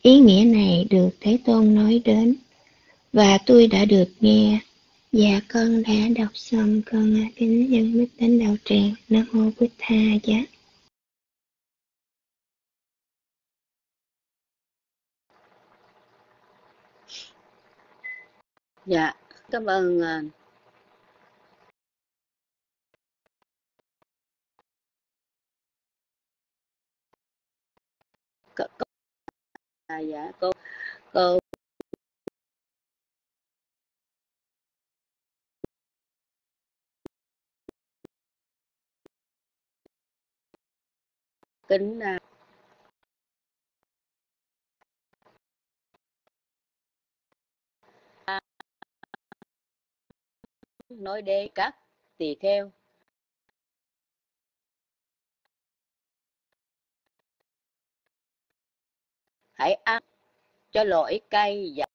Ý nghĩa này được Thế Tôn nói đến và tôi đã được nghe. Dạ con đã đọc xong, con kính dân mít đến đạo tràng. Nam mô Bụt Tha Giá. Dạ, cảm ơn dạ cô kính nói đến các tỳ kheo hãy ăn cho loại cây giải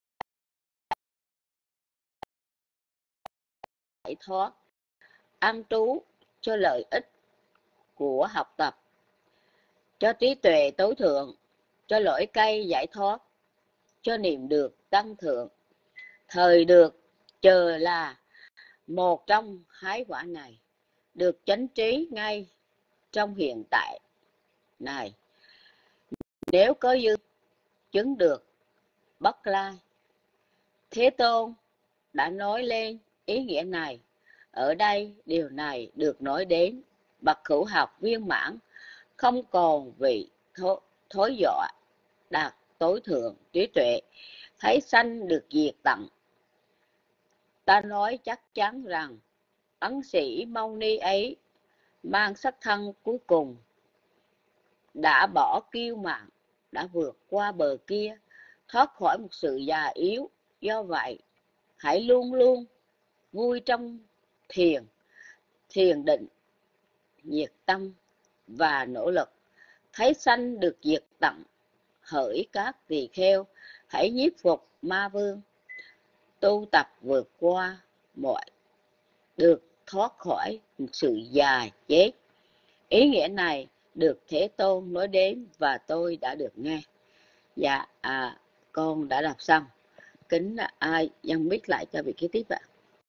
thoát, ăn trú cho lợi ích của học tập, cho trí tuệ tối thượng, cho loại cây giải thoát, cho niệm được tăng thượng. Thời được chờ là một trong hai quả này, được chánh trí ngay trong hiện tại này. Nếu có dư chứng được Bất Lai. Thế Tôn đã nói lên ý nghĩa này. Ở đây điều này được nói đến bậc hữu học viên mãn, không còn vị thối dọa, đạt tối thượng trí tuệ, thấy sanh được diệt tận. Ta nói chắc chắn rằng ấn sĩ Mâu Ni ấy mang sắc thân cuối cùng, đã bỏ kiêu mạn, đã vượt qua bờ kia, thoát khỏi một sự già yếu. Do vậy, hãy luôn luôn vui trong thiền định, nhiệt tâm và nỗ lực, thấy sanh được diệt tận. Hỡi các tỳ kheo, hãy nhiếp phục ma vương, tu tập vượt qua mọi, được thoát khỏi một sự già chết. Ý nghĩa này được Thế Tôn nói đến và tôi đã được nghe. Dạ, con đã đọc xong. Kính ai dân biết lại cho vị kế tiếp ạ.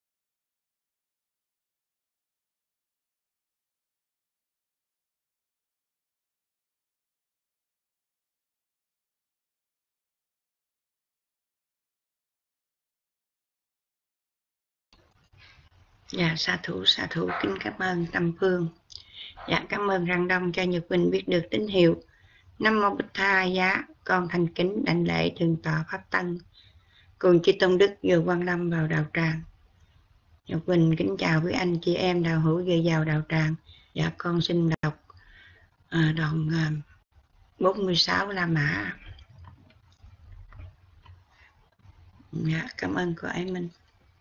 Dạ, sa thủ kính cảm ơn Tâm Phương. Dạ, cảm ơn Răng Đông cho Nhật Quỳnh biết được tín hiệu. Nam mô Bụt Tha Giá. Con thành kính đảnh lễ thượng tọa Pháp Tân cùng chư tôn đức vừa quan lâm vào đạo tràng. Nhật Quỳnh kính chào quý anh chị em đạo hữu vừa vào đạo tràng. Dạ, con xin đọc đoạn 46 La Mã. Dạ, cảm ơn cô Ái Minh.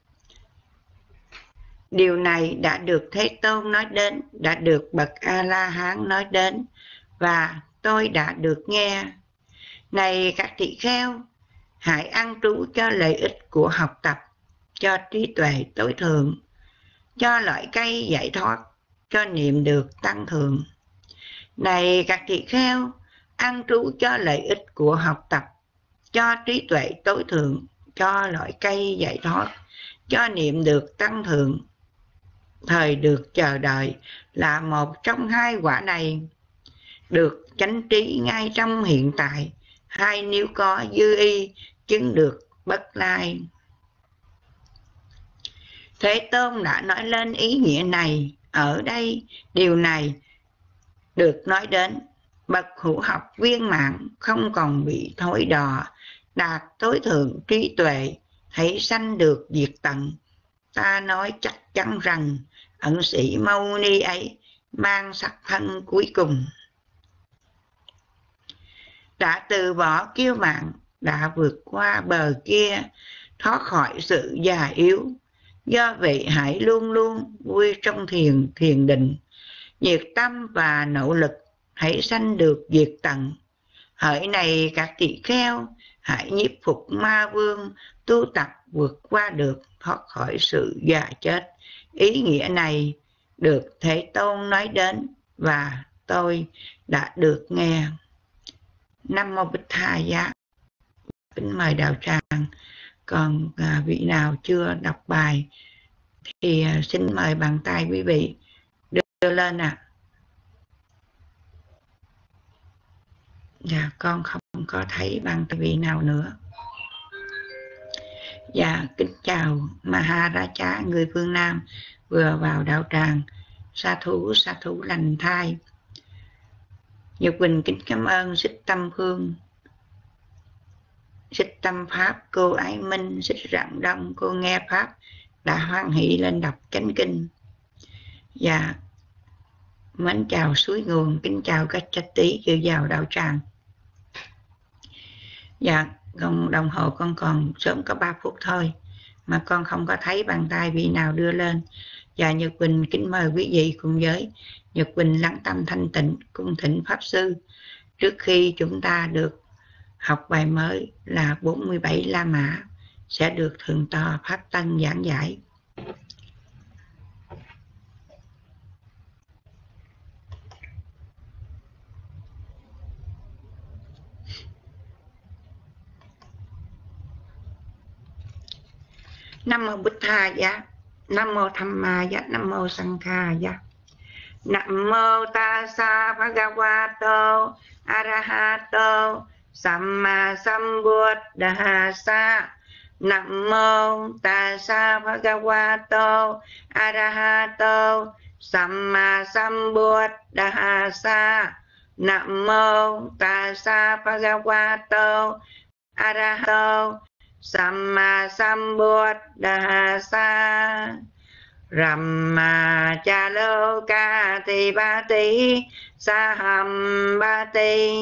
Điều này đã được Thế Tôn nói đến, đã được bậc A-la-hán nói đến, và tôi đã được nghe. Này các tỳ kheo, hãy ăn trú cho lợi ích của học tập, cho trí tuệ tối thượng, cho loại cây giải thoát, cho niệm được tăng thượng. Này các tỳ kheo, ăn trú cho lợi ích của học tập, cho trí tuệ tối thượng, cho loại cây giải thoát, cho niệm được tăng thượng. Thời được chờ đợi là một trong hai quả này, được chánh trí ngay trong hiện tại, hay nếu có dư y chứng được Bất Lai. Thế Tôn đã nói lên ý nghĩa này. Ở đây điều này được nói đến bậc hữu học viên mãn, không còn bị thối đọa, đạt tối thượng trí tuệ, thấy sanh được diệt tận. Ta nói chắc chắn rằng ẩn sĩ Mâu Ni ấy mang sắc thân cuối cùng, đã từ bỏ kiêu mạn, đã vượt qua bờ kia, thoát khỏi sự già yếu. Do vậy hãy luôn luôn vui trong thiền định, nhiệt tâm và nỗ lực, hãy sanh được diệt tận. Hỡi này các tỳ kheo, hãy nhiếp phục ma vương, tu tập vượt qua được, thoát khỏi sự già chết. Ý nghĩa này được Thế Tôn nói đến và tôi đã được nghe. Nam Mô Bích Tha Giá. Kính mời đạo tràng. Còn vị nào chưa đọc bài thì xin mời bàn tay quý vị đưa lên ạ. Dạ, con không có thấy bàn tay vị nào nữa. Dạ, kính chào Maharaja, người phương Nam vừa vào đạo tràng. Sa thú lành thai. Nhật Quỳnh kính cảm ơn Xích Tâm Phương, Xích Tâm Pháp, cô Ái Minh, Xích Rạng Đông, cô nghe Pháp đã hoan hỷ lên đọc chánh kinh. Dạ, mến chào suối nguồn, kính chào các trách tí dự vào đạo tràng. Dạ, đồng hồ con còn sớm có 3 phút thôi mà con không có thấy bàn tay vị nào đưa lên. Và Nhật Quỳnh kính mời quý vị cùng với Nhật Quỳnh lắng tâm thanh tịnh cung thỉnh Pháp Sư. Trước khi chúng ta được học bài mới là 47 La Mã sẽ được Thượng tọa Pháp Tân giảng giải. Nam Mô Bích Tha Giá, Nam Mô Tham Ma Giá, Nam Mô Sang Kha Giá. Nam Mô Tassa Bhagavato Arahato Samma Sambuddhassa. Nam Mô Tassa Bhagavato Arahato Samma Sambuddhassa. Nam Mô Tassa Bhagavato Arahato Samma Sambuddhassa. Ramma Chaloka Tibati Saham Bati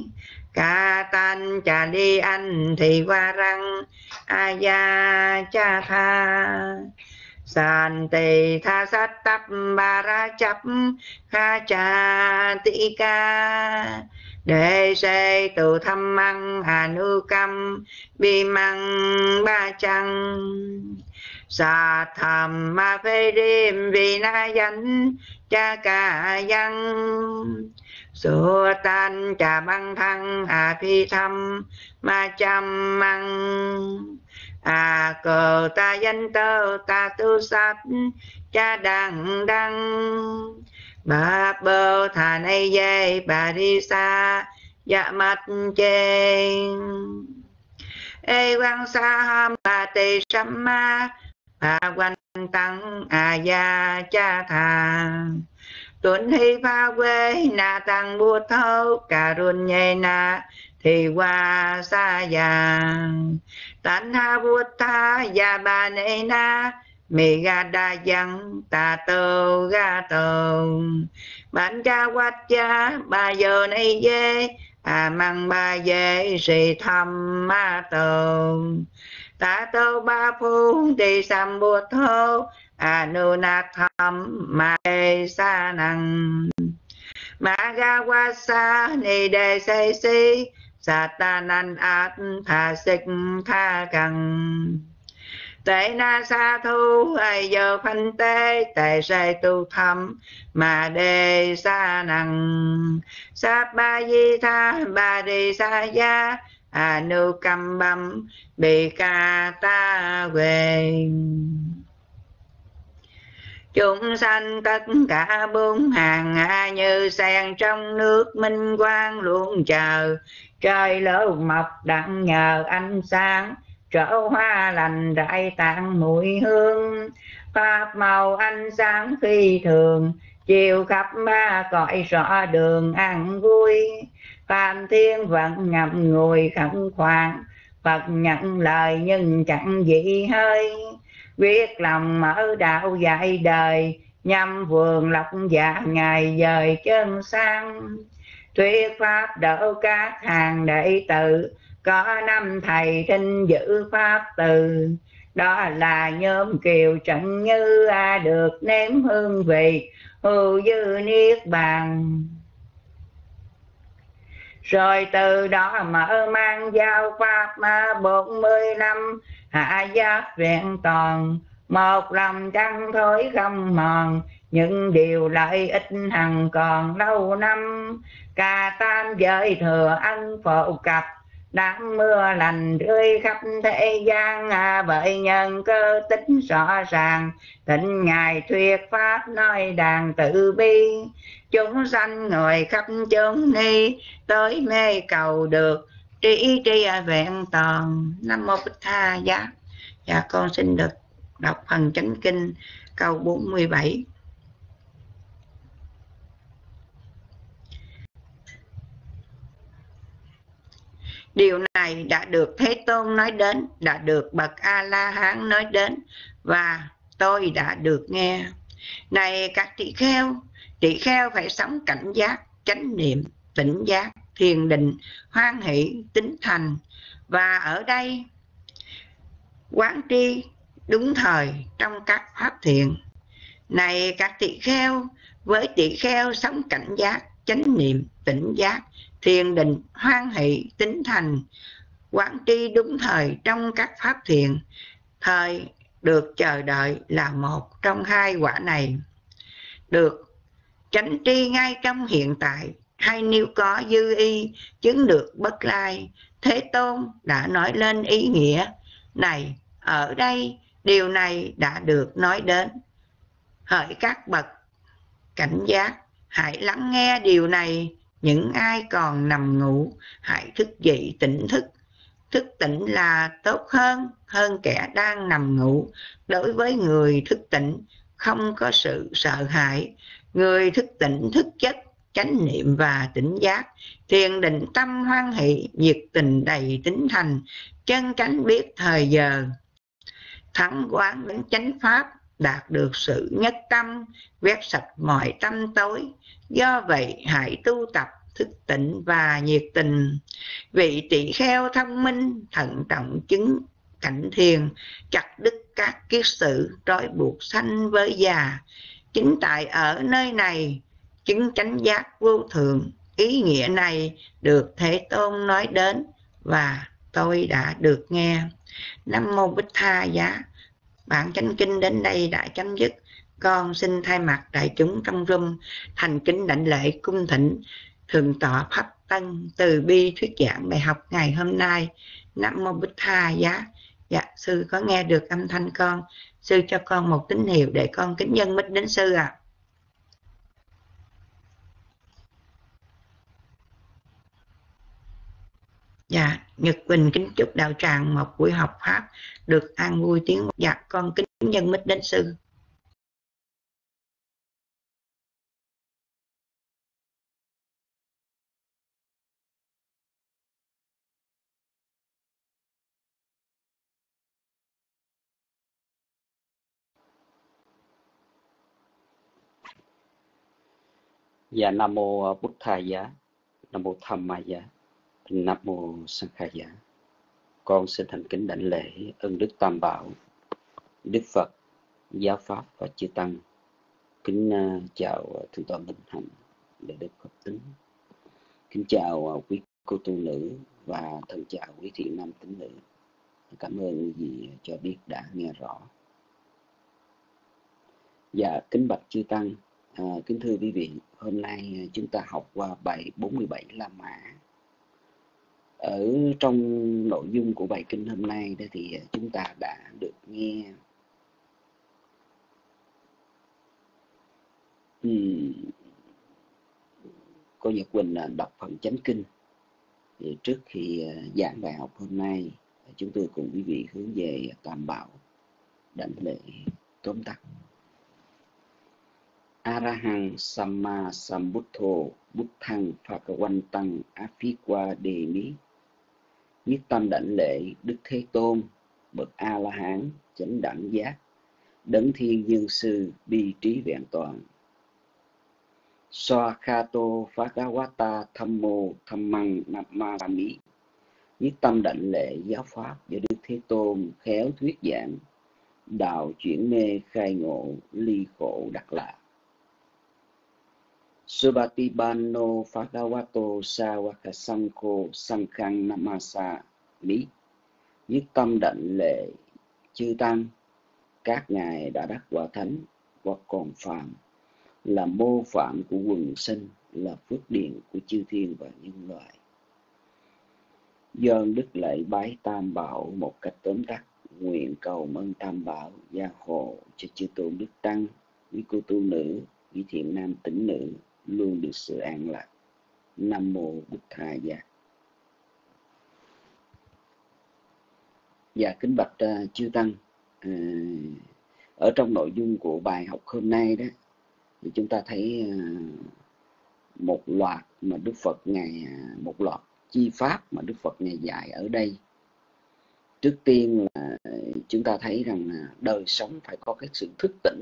Katan Chali Anh Thị Hoa Răng Aya Cha Tha Santi Tha Sát Tắp Ba Ra Chấp Kha Cha Ti Ca Đệ Sê Tù Thăm Măng Anukam Bi Măng Ba Chăng Sa tham ma phê đêm vì na danh cha ca văn sửa tan trà băng thăng phi thăm ma chăm măng cờ ta danh tơ ta tu sát cha đăng đăng bà bơ thà nay dây bà đi xa dạ mặt trên ê quang sa ham bà tỳ sâm ma bà quanh tăng gia cha thà tuấn hi pha quê na tăng bùa thâu cà run nhê na thì qua xa già tán ha bùa tha gia bà nê na mì ga đa dân ta tơ ga tơ bản cha quát cha bà giờ này dê măng ba dê sĩ thăm ma tơ ta tơ ba phu đi sam bùa thâu nu na tham ma sa năng ma ga wa sa ni đề say si sa ta nan at tha sik tha căng tệ na sa thu ai giờ phanh tê tệ say tu thăm mà đề sa năng sa ba di tha ba đi sa gia nu căm băm bị ca ta về chúng sanh tất cả bốn hàng như sen trong nước minh quang luôn chờ trời lỡ mọc đặng nhờ ánh sáng trở hoa lành rải tạng mùi hương pháp màu ánh sáng phi thường chiều khắp ba cõi rõ đường an vui Phạm Thiên vẫn ngậm ngùi khẩn khoản Phật nhận lời nhưng chẳng dị hơi quyết lòng mở đạo dạy đời nhằm vườn lộc dạ ngày dời chân sang thuyết pháp đỡ các hàng đệ tử có năm thầy thinh giữ pháp từ đó là nhóm Kiều Trận Như được nếm hương vị hưu dư niết bàn rồi từ đó mở mang giao pháp 45 hạ giác vẹn toàn một lòng chẳng thối không mòn những điều lợi ích hằng còn lâu năm cả tam giới thừa ân phổ cập, đám mưa lành rơi khắp thế gian. Bởi nhân cơ tính rõ ràng, thịnh ngài thuyết pháp nói đàn từ bi. Chúng sanh người khắp chốn ni, tới mê cầu được trí tri vẹn toàn. Nam mô Bích Tha Giá. Dạ con xin được đọc phần chánh kinh câu 47. Điều này đã được Thế Tôn nói đến, đã được bậc A-la-hán nói đến, và tôi đã được nghe. Này các tỳ kheo phải sống cảnh giác, chánh niệm, tỉnh giác, thiền định, hoan hỷ, tín thành. Và ở đây quán tri đúng thời trong các pháp thiện. Này các tỳ kheo, với tỳ kheo sống cảnh giác, chánh niệm, tỉnh giác, thiền định, hoan hỷ, tín thành, quán tri đúng thời trong các pháp thiện. Thời được chờ đợi là một trong hai quả này. Được chánh tri ngay trong hiện tại, hay nếu có dư y chứng được bất lai. Thế Tôn đã nói lên ý nghĩa này. Ở đây điều này đã được nói đến. Hỡi các bậc cảnh giác, hãy lắng nghe điều này. Những ai còn nằm ngủ, hãy thức dậy tỉnh thức. Thức tỉnh là tốt hơn kẻ đang nằm ngủ. Đối với người thức tỉnh, không có sự sợ hãi. Người thức tỉnh thức chất, chánh niệm và tỉnh giác, thiền định tâm hoan hỷ, nhiệt tình đầy tín thành, chân chánh biết thời giờ, thắng quán đến chánh pháp, đạt được sự nhất tâm, quét sạch mọi tâm tối. Do vậy hãy tu tập thức tỉnh và nhiệt tình. Vị tỳ kheo thông minh, thận trọng chứng cảnh thiền, chặt đứt các kiết sử trói buộc sanh với già. Chính tại ở nơi này chứng chánh giác vô thượng. Ý nghĩa này được Thế Tôn nói đến, và tôi đã được nghe. Nam mô Bích Tha Giá. Bản chánh kinh đến đây đã chấm dứt. Con xin thay mặt đại chúng trong room thành kính đảnh lễ cung thỉnh Thượng tọa Pháp Tân từ bi thuyết giảng bài học ngày hôm nay. Nam mô Bích Tha Giá. Dạ, sư có nghe được âm thanh con. Sư cho con một tín hiệu để con kính nhân mít đến sư ạ. Dạ, Nhật Bình kính chúc đạo tràng một buổi học pháp được an vui tiếng. Dạ, con kính nhân mít đến sư. Dạ, Nam mô Bụt Thà Giá, Nam mô Tham Ma Giá, Nam mô Sang Kha Giá. Con xin thành kính đảnh lễ ân đức Tam Bảo, Đức Phật, Giáo Pháp và Chư Tăng. Kính chào Thượng tọa Minh Hạnh, Đại đức Phật Tính. Kính chào quý cô tu nữ và thân chào quý thiện nam tín nữ. Cảm ơn quý vị cho biết đã nghe rõ. Dạ, kính bạch Chư Tăng, kính thưa quý vị, hôm nay chúng ta học qua bài 47 La Mã. Ở trong nội dung của bài kinh hôm nay đó thì chúng ta đã được nghe cô Nhật Quỳnh đọc phần chánh kinh. Thì trước khi giảng bài học hôm nay, chúng tôi cùng quý vị hướng về Tam Bảo đảnh lễ tóm tắt. Arahang Samma Sambuddho Buddhang Phakawantang Aphikwademi. Nhất tâm đảnh lễ Đức Thế Tôn, bậc A La Hán, chánh đẳng giác, đấng thiên nhân sư, bi trí vẹn toàn. Swakato Phakawata Thammo Thammang Namami. Nhất tâm đảnh lễ giáo pháp do Đức Thế Tôn khéo thuyết giảng, đạo chuyển mê khai ngộ, ly khổ đắc lạc. Subhatibano Phakawato Sawakasanko Sankhang Namasa Mỹ. Nhất tâm đảnh lễ chư tăng, các ngài đã đắc quả thánh hoặc còn phàm, là mô phạm của quần sinh, là phước điền của chư thiên và nhân loại. Do đức lạy bái Tam Bảo một cách tóm tắt, nguyện cầu mong Tam Bảo gia hộ cho chư tôn đức tăng, quý cô tu nữ, quý thiện nam tín nữ luôn được sự an lạc. Nam mô Bụt Tha Giá. Dạ kính bạch chư tăng, ở trong nội dung của bài học hôm nay đó thì chúng ta thấy một loạt mà Đức Phật ngài một loạt chi pháp mà Đức Phật ngài dạy ở đây. Trước tiên là chúng ta thấy rằng đời sống phải có cái sự thức tỉnh.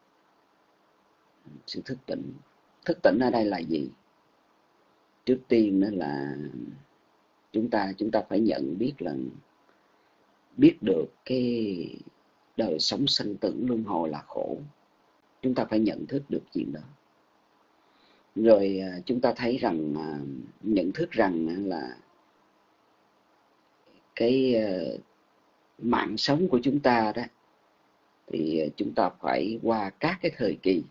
Sự thức tỉnh. Thức tỉnh ở đây là gì? Trước tiên đó là chúng ta phải nhận biết là biết được cái đời sống sanh tử luân hồi là khổ. Chúng ta phải nhận thức được chuyện đó. Rồi chúng ta thấy rằng nhận thức rằng là cái mạng sống của chúng ta đó thì chúng ta phải qua các cái thời kỳ,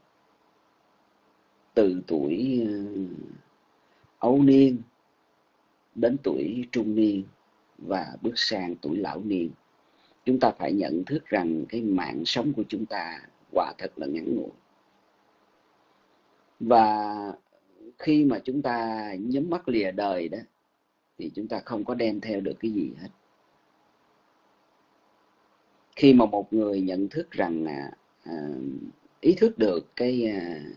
từ tuổi ấu niên đến tuổi trung niên và bước sang tuổi lão niên. Chúng ta phải nhận thức rằng cái mạng sống của chúng ta quả thật là ngắn ngủi. Và khi mà chúng ta nhắm mắt lìa đời đó thì chúng ta không có đem theo được cái gì hết. Khi mà một người nhận thức rằng ý thức được cái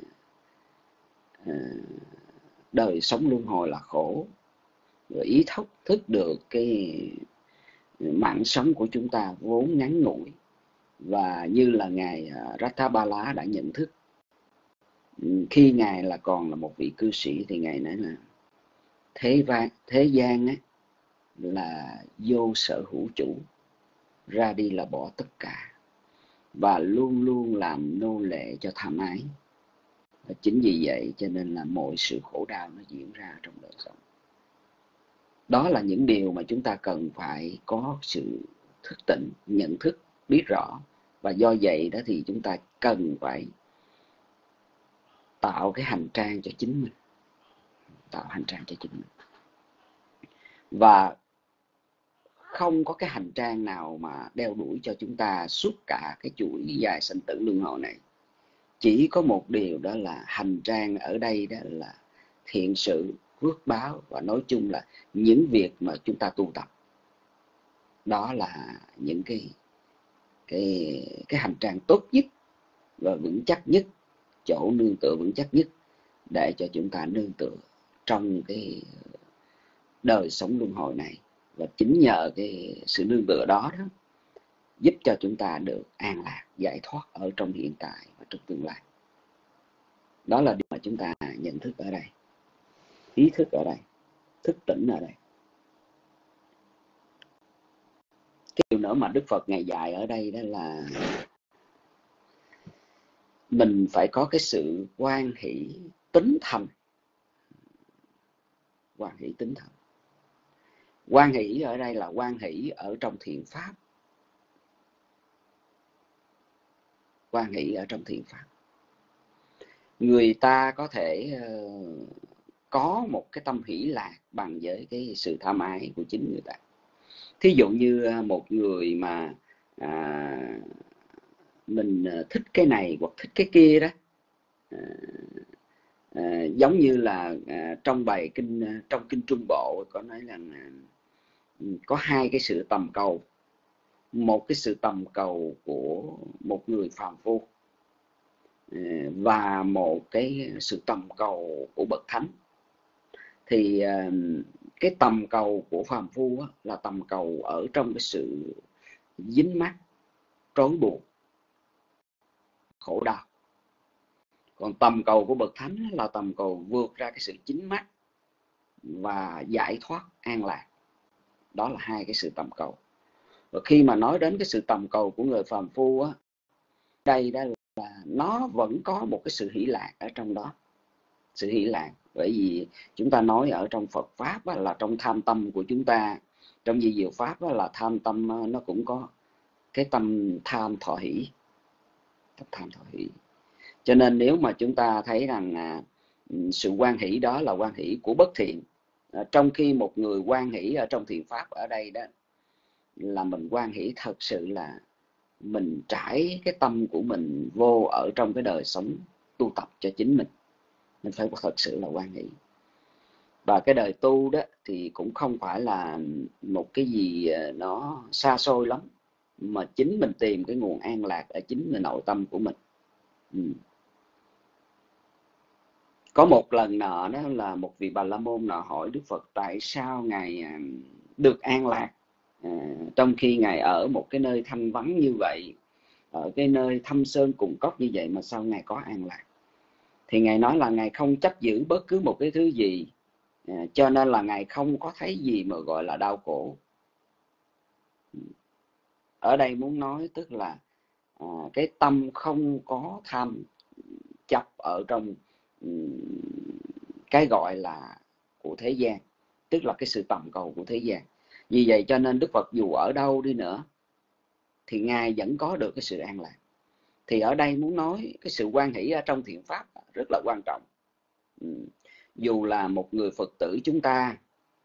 đời sống luân hồi là khổ, rồi ý thức được cái mạng sống của chúng ta vốn ngắn ngủi, và như là ngài Rathabala đã nhận thức khi ngài là còn là một vị cư sĩ thì ngài nói là thế gian ấy là vô sở hữu chủ, ra đi là bỏ tất cả và luôn luôn làm nô lệ cho tham ái. Và chính vì vậy cho nên là mọi sự khổ đau nó diễn ra trong đời sống. Đó là những điều mà chúng ta cần phải có sự thức tỉnh, nhận thức, biết rõ. Và do vậy đó thì chúng ta cần phải tạo cái hành trang cho chính mình. Tạo hành trang cho chính mình. Và không có cái hành trang nào mà đeo đuổi cho chúng ta suốt cả cái chuỗi dài sanh tử luân hồi này. Chỉ có một điều, đó là hành trang ở đây đó là thiện sự, phước báo, và nói chung là những việc mà chúng ta tu tập. Đó là những cái hành trang tốt nhất và vững chắc nhất, chỗ nương tựa vững chắc nhất để cho chúng ta nương tựa trong cái đời sống luân hồi này. Và chính nhờ cái sự nương tựa đó giúp cho chúng ta được an lạc, giải thoát ở trong hiện tại và trong tương lai. Đó là điều mà chúng ta nhận thức ở đây, ý thức ở đây, thức tỉnh ở đây. Cái điều nữa mà Đức Phật ngài dạy ở đây đó là mình phải có cái sự hoan hỷ tín thành. Hoan hỷ tín thành. Hoan hỷ ở đây là hoan hỷ ở trong thiện pháp. Hoan hỷ ở trong thiện pháp. Người ta có thể có một cái tâm hỷ lạc bằng với cái sự tham ái của chính người ta. Thí dụ như một người mà mình thích cái này hoặc thích cái kia đó, giống như là trong bài kinh, trong kinh Trung Bộ có nói rằng có hai cái sự tầm cầu. Một cái sự tầm cầu của một người phàm phu và một cái sự tầm cầu của bậc thánh. Thì cái tầm cầu của phàm phu là tầm cầu ở trong cái sự dính mắc, trói buộc, khổ đau. Còn tầm cầu của bậc thánh là tầm cầu vượt ra cái sự dính mắc và giải thoát, an lạc. Đó là hai cái sự tầm cầu. Và khi mà nói đến cái sự tầm cầu của người phàm phu đây đó là nó vẫn có một cái sự hỷ lạc ở trong đó. Sự hỷ lạc. Bởi vì chúng ta nói ở trong Phật Pháp là trong tham tâm của chúng ta, trong di diệu Pháp là tham tâm nó cũng có cái tâm tham thọ hỷ. Tâm tham thọ hỷ. Cho nên nếu mà chúng ta thấy rằng sự hoan hỷ đó là hoan hỷ của bất thiện. Trong khi một người hoan hỷ ở trong thiện pháp ở đây đó là mình hoan hỷ thật sự là mình trải cái tâm của mình vô ở trong cái đời sống tu tập cho chính mình phải thật sự là hoan hỷ. Và cái đời tu đó thì cũng không phải là một cái gì nó xa xôi lắm, mà chính mình tìm cái nguồn an lạc ở chính nội tâm của mình. Có một lần nọ đó là một vị Bà La Môn nọ hỏi Đức Phật tại sao Ngài được an lạc trong khi Ngài ở một cái nơi thanh vắng như vậy, ở cái nơi thâm sơn cùng cốc như vậy mà sao Ngài có an lạc. Thì Ngài nói là Ngài không chấp giữ bất cứ một cái thứ gì, cho nên là Ngài không có thấy gì mà gọi là đau khổ. Ở đây muốn nói tức là cái tâm không có tham chấp ở trong cái gọi là của thế gian, tức là cái sự tầm cầu của thế gian. Vì vậy cho nên Đức Phật dù ở đâu đi nữa thì Ngài vẫn có được cái sự an lạc. Thì ở đây muốn nói cái sự hoan hỷ ở trong thiện pháp rất là quan trọng. Dù là một người Phật tử chúng ta,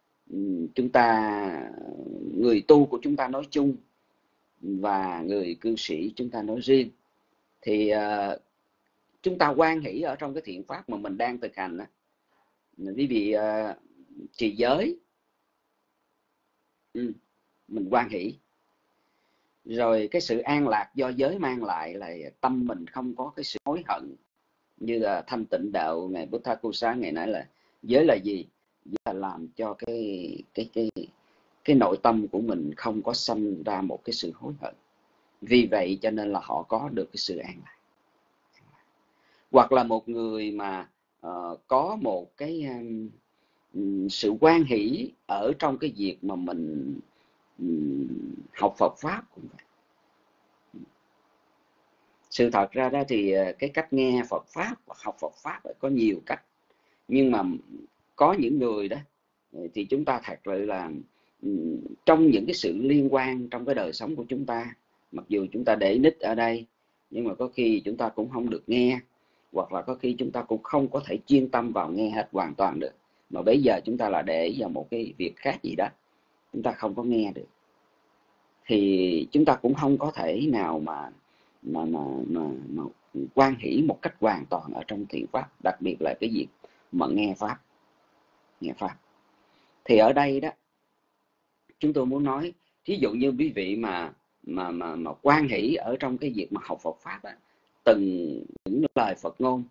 người tu của chúng ta nói chung và người cư sĩ chúng ta nói riêng, thì chúng ta hoan hỷ ở trong cái thiện pháp mà mình đang thực hành. Quý vị trì giới, mình hoan hỷ. Rồi cái sự an lạc do giới mang lại là tâm mình không có cái sự hối hận. Như là Thanh Tịnh Đạo Ngài Buddha Ngài nói là giới là gì? Giới là làm cho cái nội tâm của mình không có sanh ra một cái sự hối hận. Vì vậy cho nên là họ có được cái sự an lạc. Hoặc là một người mà có một cái sự hoan hỷ ở trong cái việc mà mình học Phật Pháp cũng vậy. Sự thật ra đó thì cái cách nghe Phật Pháp và học Phật Pháp có nhiều cách. Nhưng mà có những người đó thì chúng ta thật sự là trong những cái sự liên quan trong cái đời sống của chúng ta, mặc dù chúng ta để nick ở đây, nhưng mà có khi chúng ta cũng không được nghe, hoặc là có khi chúng ta cũng không có thể chuyên tâm vào nghe hết hoàn toàn được. Mà bây giờ chúng ta là để vào một cái việc khác gì đó, chúng ta không có nghe được. Thì chúng ta cũng không có thể nào mà hoan hỷ một cách hoàn toàn ở trong thiện pháp, đặc biệt là cái việc mà nghe pháp. Thì ở đây đó chúng tôi muốn nói, ví dụ như quý vị mà hoan hỷ ở trong cái việc mà học Phật Pháp á, từng những lời Phật ngôn,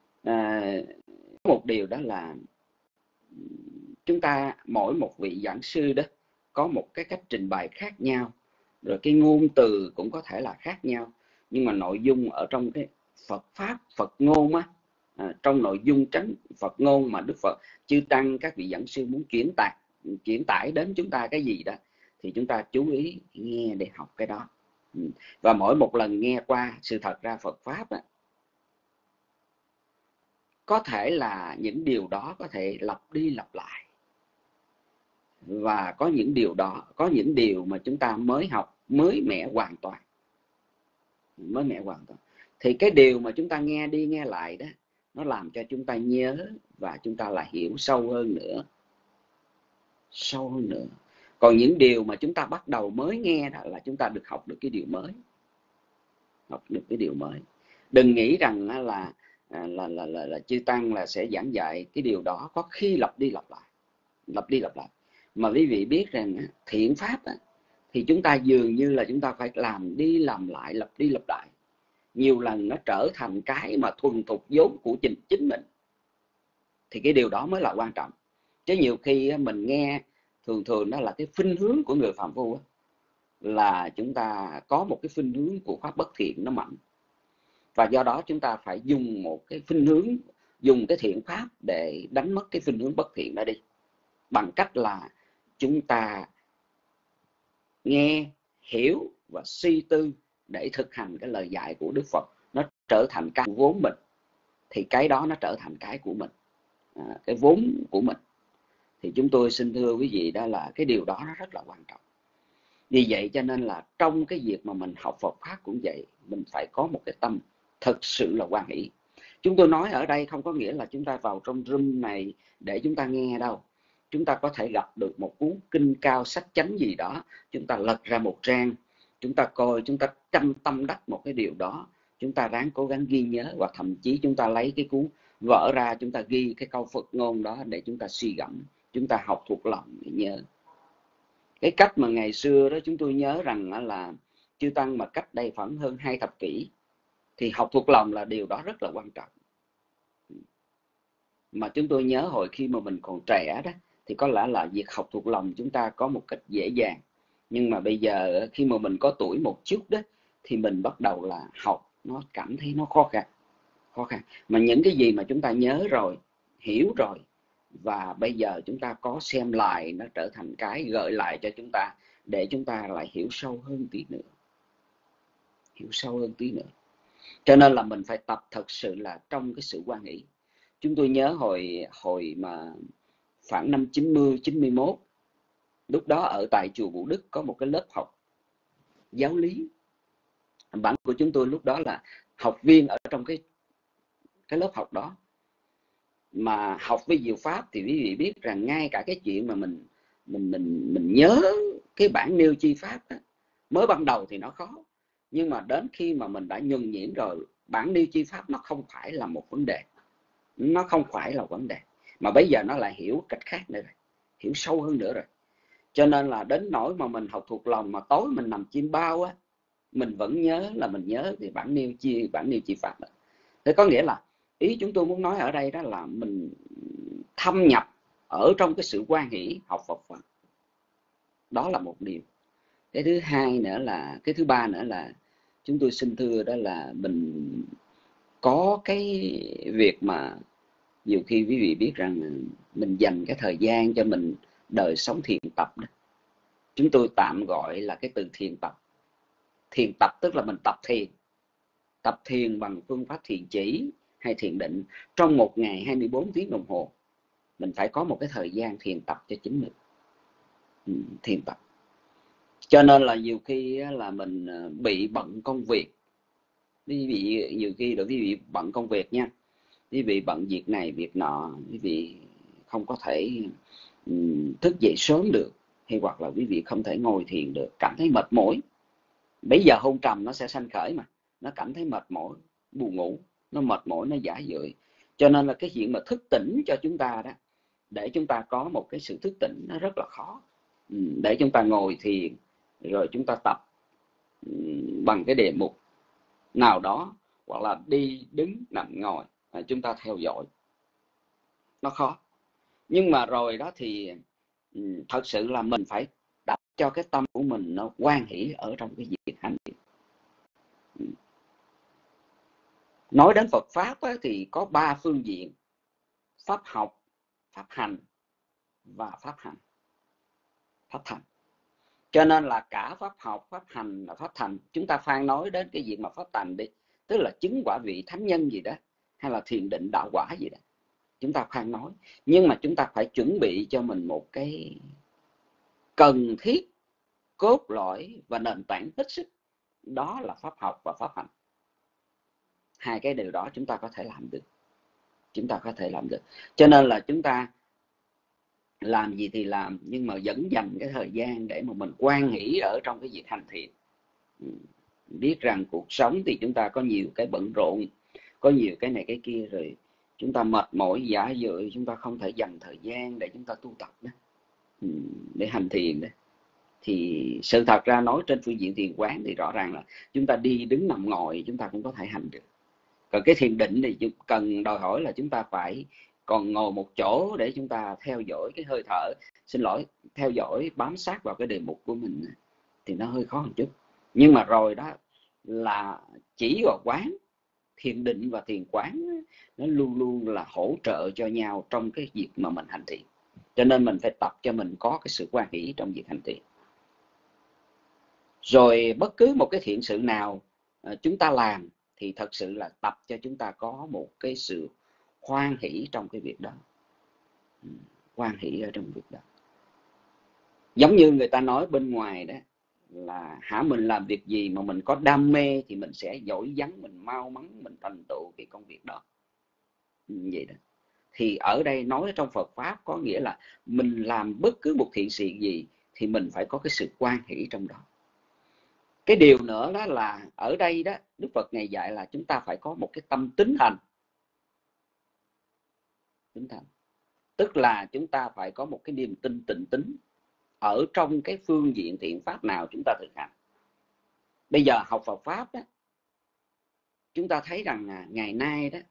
một điều đó là chúng ta mỗi một vị giảng sư đó có một cái cách trình bày khác nhau, rồi cái ngôn từ cũng có thể là khác nhau, nhưng mà nội dung ở trong cái Phật Pháp, Phật ngôn á, trong nội dung tránh Phật ngôn mà Đức Phật, chư Tăng, các vị giảng sư muốn chuyển tải đến chúng ta cái gì đó, thì chúng ta chú ý nghe để học cái đó. Và mỗi một lần nghe qua, sự thật ra Phật Pháp á, có thể là những điều đó có thể lặp đi lặp lại. Và có những điều đó, có những điều mà chúng ta mới học, mới mẻ hoàn toàn. Thì cái điều mà chúng ta nghe đi nghe lại đó, nó làm cho chúng ta nhớ và chúng ta lại hiểu sâu hơn nữa. Còn những điều mà chúng ta bắt đầu mới nghe đó là chúng ta được học được cái điều mới. Đừng nghĩ rằng là chư Tăng là sẽ giảng dạy cái điều đó có khi lặp đi lặp lại. Mà quý vị biết rằng thiện pháp thì chúng ta dường như là chúng ta phải làm đi làm lại, lặp đi lặp lại nhiều lần, nó trở thành cái mà thuần thục vốn của chính mình. Thì cái điều đó mới là quan trọng. Chứ nhiều khi mình nghe thường đó là cái khuynh hướng của người phàm phu, là chúng ta có một cái khuynh hướng của pháp bất thiện nó mạnh, và do đó chúng ta phải dùng một cái khuynh hướng, dùng cái thiện pháp để đánh mất cái khuynh hướng bất thiện đó đi, bằng cách là chúng ta nghe, hiểu và suy tư để thực hành cái lời dạy của Đức Phật, nó trở thành cái vốn mình, thì cái đó nó trở thành cái của mình, cái vốn của mình. Thì chúng tôi xin thưa quý vị đó là cái điều đó nó rất là quan trọng. Vì vậy cho nên là trong cái việc mà mình học Phật Pháp cũng vậy, mình phải có một cái tâm thật sự là hoan hỷ. Chúng tôi nói ở đây không có nghĩa là chúng ta vào trong room này để chúng ta nghe đâu. Chúng ta có thể gặp được một cuốn kinh cao sách chánh gì đó, chúng ta lật ra một trang, chúng ta coi, chúng ta chăm tâm đắc một cái điều đó, chúng ta ráng cố gắng ghi nhớ, hoặc thậm chí chúng ta lấy cái cuốn vở ra, chúng ta ghi cái câu Phật ngôn đó để chúng ta suy gẫm, chúng ta học thuộc lòng để nhớ. Cái cách mà ngày xưa đó chúng tôi nhớ rằng là chư Tăng mà cách đây khoảng hơn 2 thập kỷ thì học thuộc lòng là điều đó rất là quan trọng. Mà chúng tôi nhớ hồi khi mà mình còn trẻ đó thì có lẽ là việc học thuộc lòng chúng ta có một cách dễ dàng. Nhưng mà bây giờ khi mà mình có tuổi một chút đó thì mình bắt đầu là học nó cảm thấy nó khó khăn. Mà những cái gì mà chúng ta nhớ rồi, hiểu rồi, và bây giờ chúng ta có xem lại, nó trở thành cái gợi lại cho chúng ta để chúng ta lại hiểu sâu hơn tí nữa. Cho nên là mình phải tập thật sự là trong cái sự hoan hỷ. Chúng tôi nhớ hồi mà khoảng năm 90, 91, lúc đó ở tại chùa Vũ Đức có một cái lớp học giáo lý. Bản của chúng tôi lúc đó là học viên ở trong cái lớp học đó. Mà học với diệu pháp thì quý vị biết rằng ngay cả cái chuyện mà mình nhớ cái bản nêu chi pháp đó, mới ban đầu thì nó khó. Nhưng mà đến khi mà mình đã nhuần nhuyễn rồi, bản nêu chi pháp nó không phải là một vấn đề. Mà bây giờ nó lại hiểu cách khác nữa rồi, hiểu sâu hơn nữa rồi. Cho nên là đến nỗi mà mình học thuộc lòng mà tối mình nằm chim bao á, mình vẫn nhớ thì bản nêu chi pháp đó. Thế có nghĩa là ý chúng tôi muốn nói ở đây đó là mình thâm nhập ở trong cái sự hoan hỷ học Phật Pháp. Đó là một điều. Cái thứ hai nữa là, cái thứ ba nữa là chúng tôi xin thưa đó là mình có cái việc mà nhiều khi quý vị biết rằng mình dành cái thời gian cho mình đời sống thiền tập đó. Chúng tôi tạm gọi là cái từ thiền tập. Thiền tập tức là mình tập thiền bằng phương pháp thiền chỉ hay thiền định trong một ngày 24 tiếng đồng hồ. Mình phải có một cái thời gian thiền tập cho chính mình. Thiền tập. Cho nên là nhiều khi là mình bị bận công việc. Quý vị nhiều khi là quý vị bận công việc nha. Quý vị bận việc này việc nọ, quý vị không có thể thức dậy sớm được, hay hoặc là quý vị không thể ngồi thiền được, cảm thấy mệt mỏi. Bây giờ hôn trầm nó sẽ sanh khởi mà, nó cảm thấy mệt mỏi, buồn ngủ, nó mệt mỏi, nó dã rời. Cho nên là cái chuyện mà thức tỉnh cho chúng ta đó, để chúng ta có một cái sự thức tỉnh nó rất là khó. Để chúng ta ngồi thiền rồi chúng ta tập bằng cái đề mục nào đó, hoặc là đi đứng nằm ngồi, chúng ta theo dõi, nó khó. Nhưng mà rồi đó thì thật sự là mình phải đặt cho cái tâm của mình nó hoan hỷ ở trong cái việc hành thiền. Nói đến Phật Pháp á, thì có 3 phương diện: Pháp học, Pháp hành và Pháp hành. Cho nên là cả Pháp học, Pháp hành và Pháp thành, chúng ta khoan nói đến cái việc mà Pháp thành đi, tức là chứng quả vị thánh nhân gì đó, hay là thiền định đạo quả gì đó, chúng ta khoan nói. Nhưng mà chúng ta phải chuẩn bị cho mình một cái cần thiết, cốt lõi và nền tảng hết sức, đó là Pháp học và Pháp hành. Hai cái điều đó chúng ta có thể làm được. Cho nên là chúng ta làm gì thì làm, nhưng mà vẫn dành cái thời gian để mà mình hoan hỷ ở trong cái việc hành thiền. Biết rằng cuộc sống thì chúng ta có nhiều cái bận rộn, có nhiều cái này cái kia, rồi chúng ta mệt mỏi dã rời, chúng ta không thể dành thời gian để chúng ta tu tập đó, để hành thiền đó. Thì sự thật ra nói trên phương diện thiền quán thì rõ ràng là chúng ta đi đứng nằm ngồi chúng ta cũng có thể hành được. Còn cái thiền định thì cần đòi hỏi là chúng ta phải còn ngồi một chỗ để chúng ta theo dõi cái hơi thở, theo dõi bám sát vào cái đề mục của mình, thì nó hơi khó một chút. Nhưng mà rồi đó là chỉ vào quán, thiền định và thiền quán nó luôn luôn là hỗ trợ cho nhau trong cái việc mà mình hành thiền. Cho nên mình phải tập cho mình có cái sự hoan hỷ trong việc hành thiền. Rồi bất cứ một cái thiện sự nào chúng ta làm thì thật sự là tập cho chúng ta có một cái sự hoan hỷ trong cái việc đó. Hoan hỷ ở trong việc đó. Giống như người ta nói bên ngoài đó là mình làm việc gì mà mình có đam mê thì mình sẽ giỏi giắng, mình mau mắn, mình thành tựu cái công việc đó. vậy đó. Thì ở đây nói trong Phật pháp có nghĩa là mình làm bất cứ một thiện sự gì thì mình phải có cái sự hoan hỷ trong đó. Cái điều nữa đó là ở đây đó, Đức Phật Ngài dạy là chúng ta phải có một cái tâm tín thành. Tín thành tức là chúng ta phải có một cái niềm tin tịnh tín ở trong cái phương diện thiện pháp nào chúng ta thực hành. Bây giờ học Phật pháp đó, chúng ta thấy rằng ngày nay đó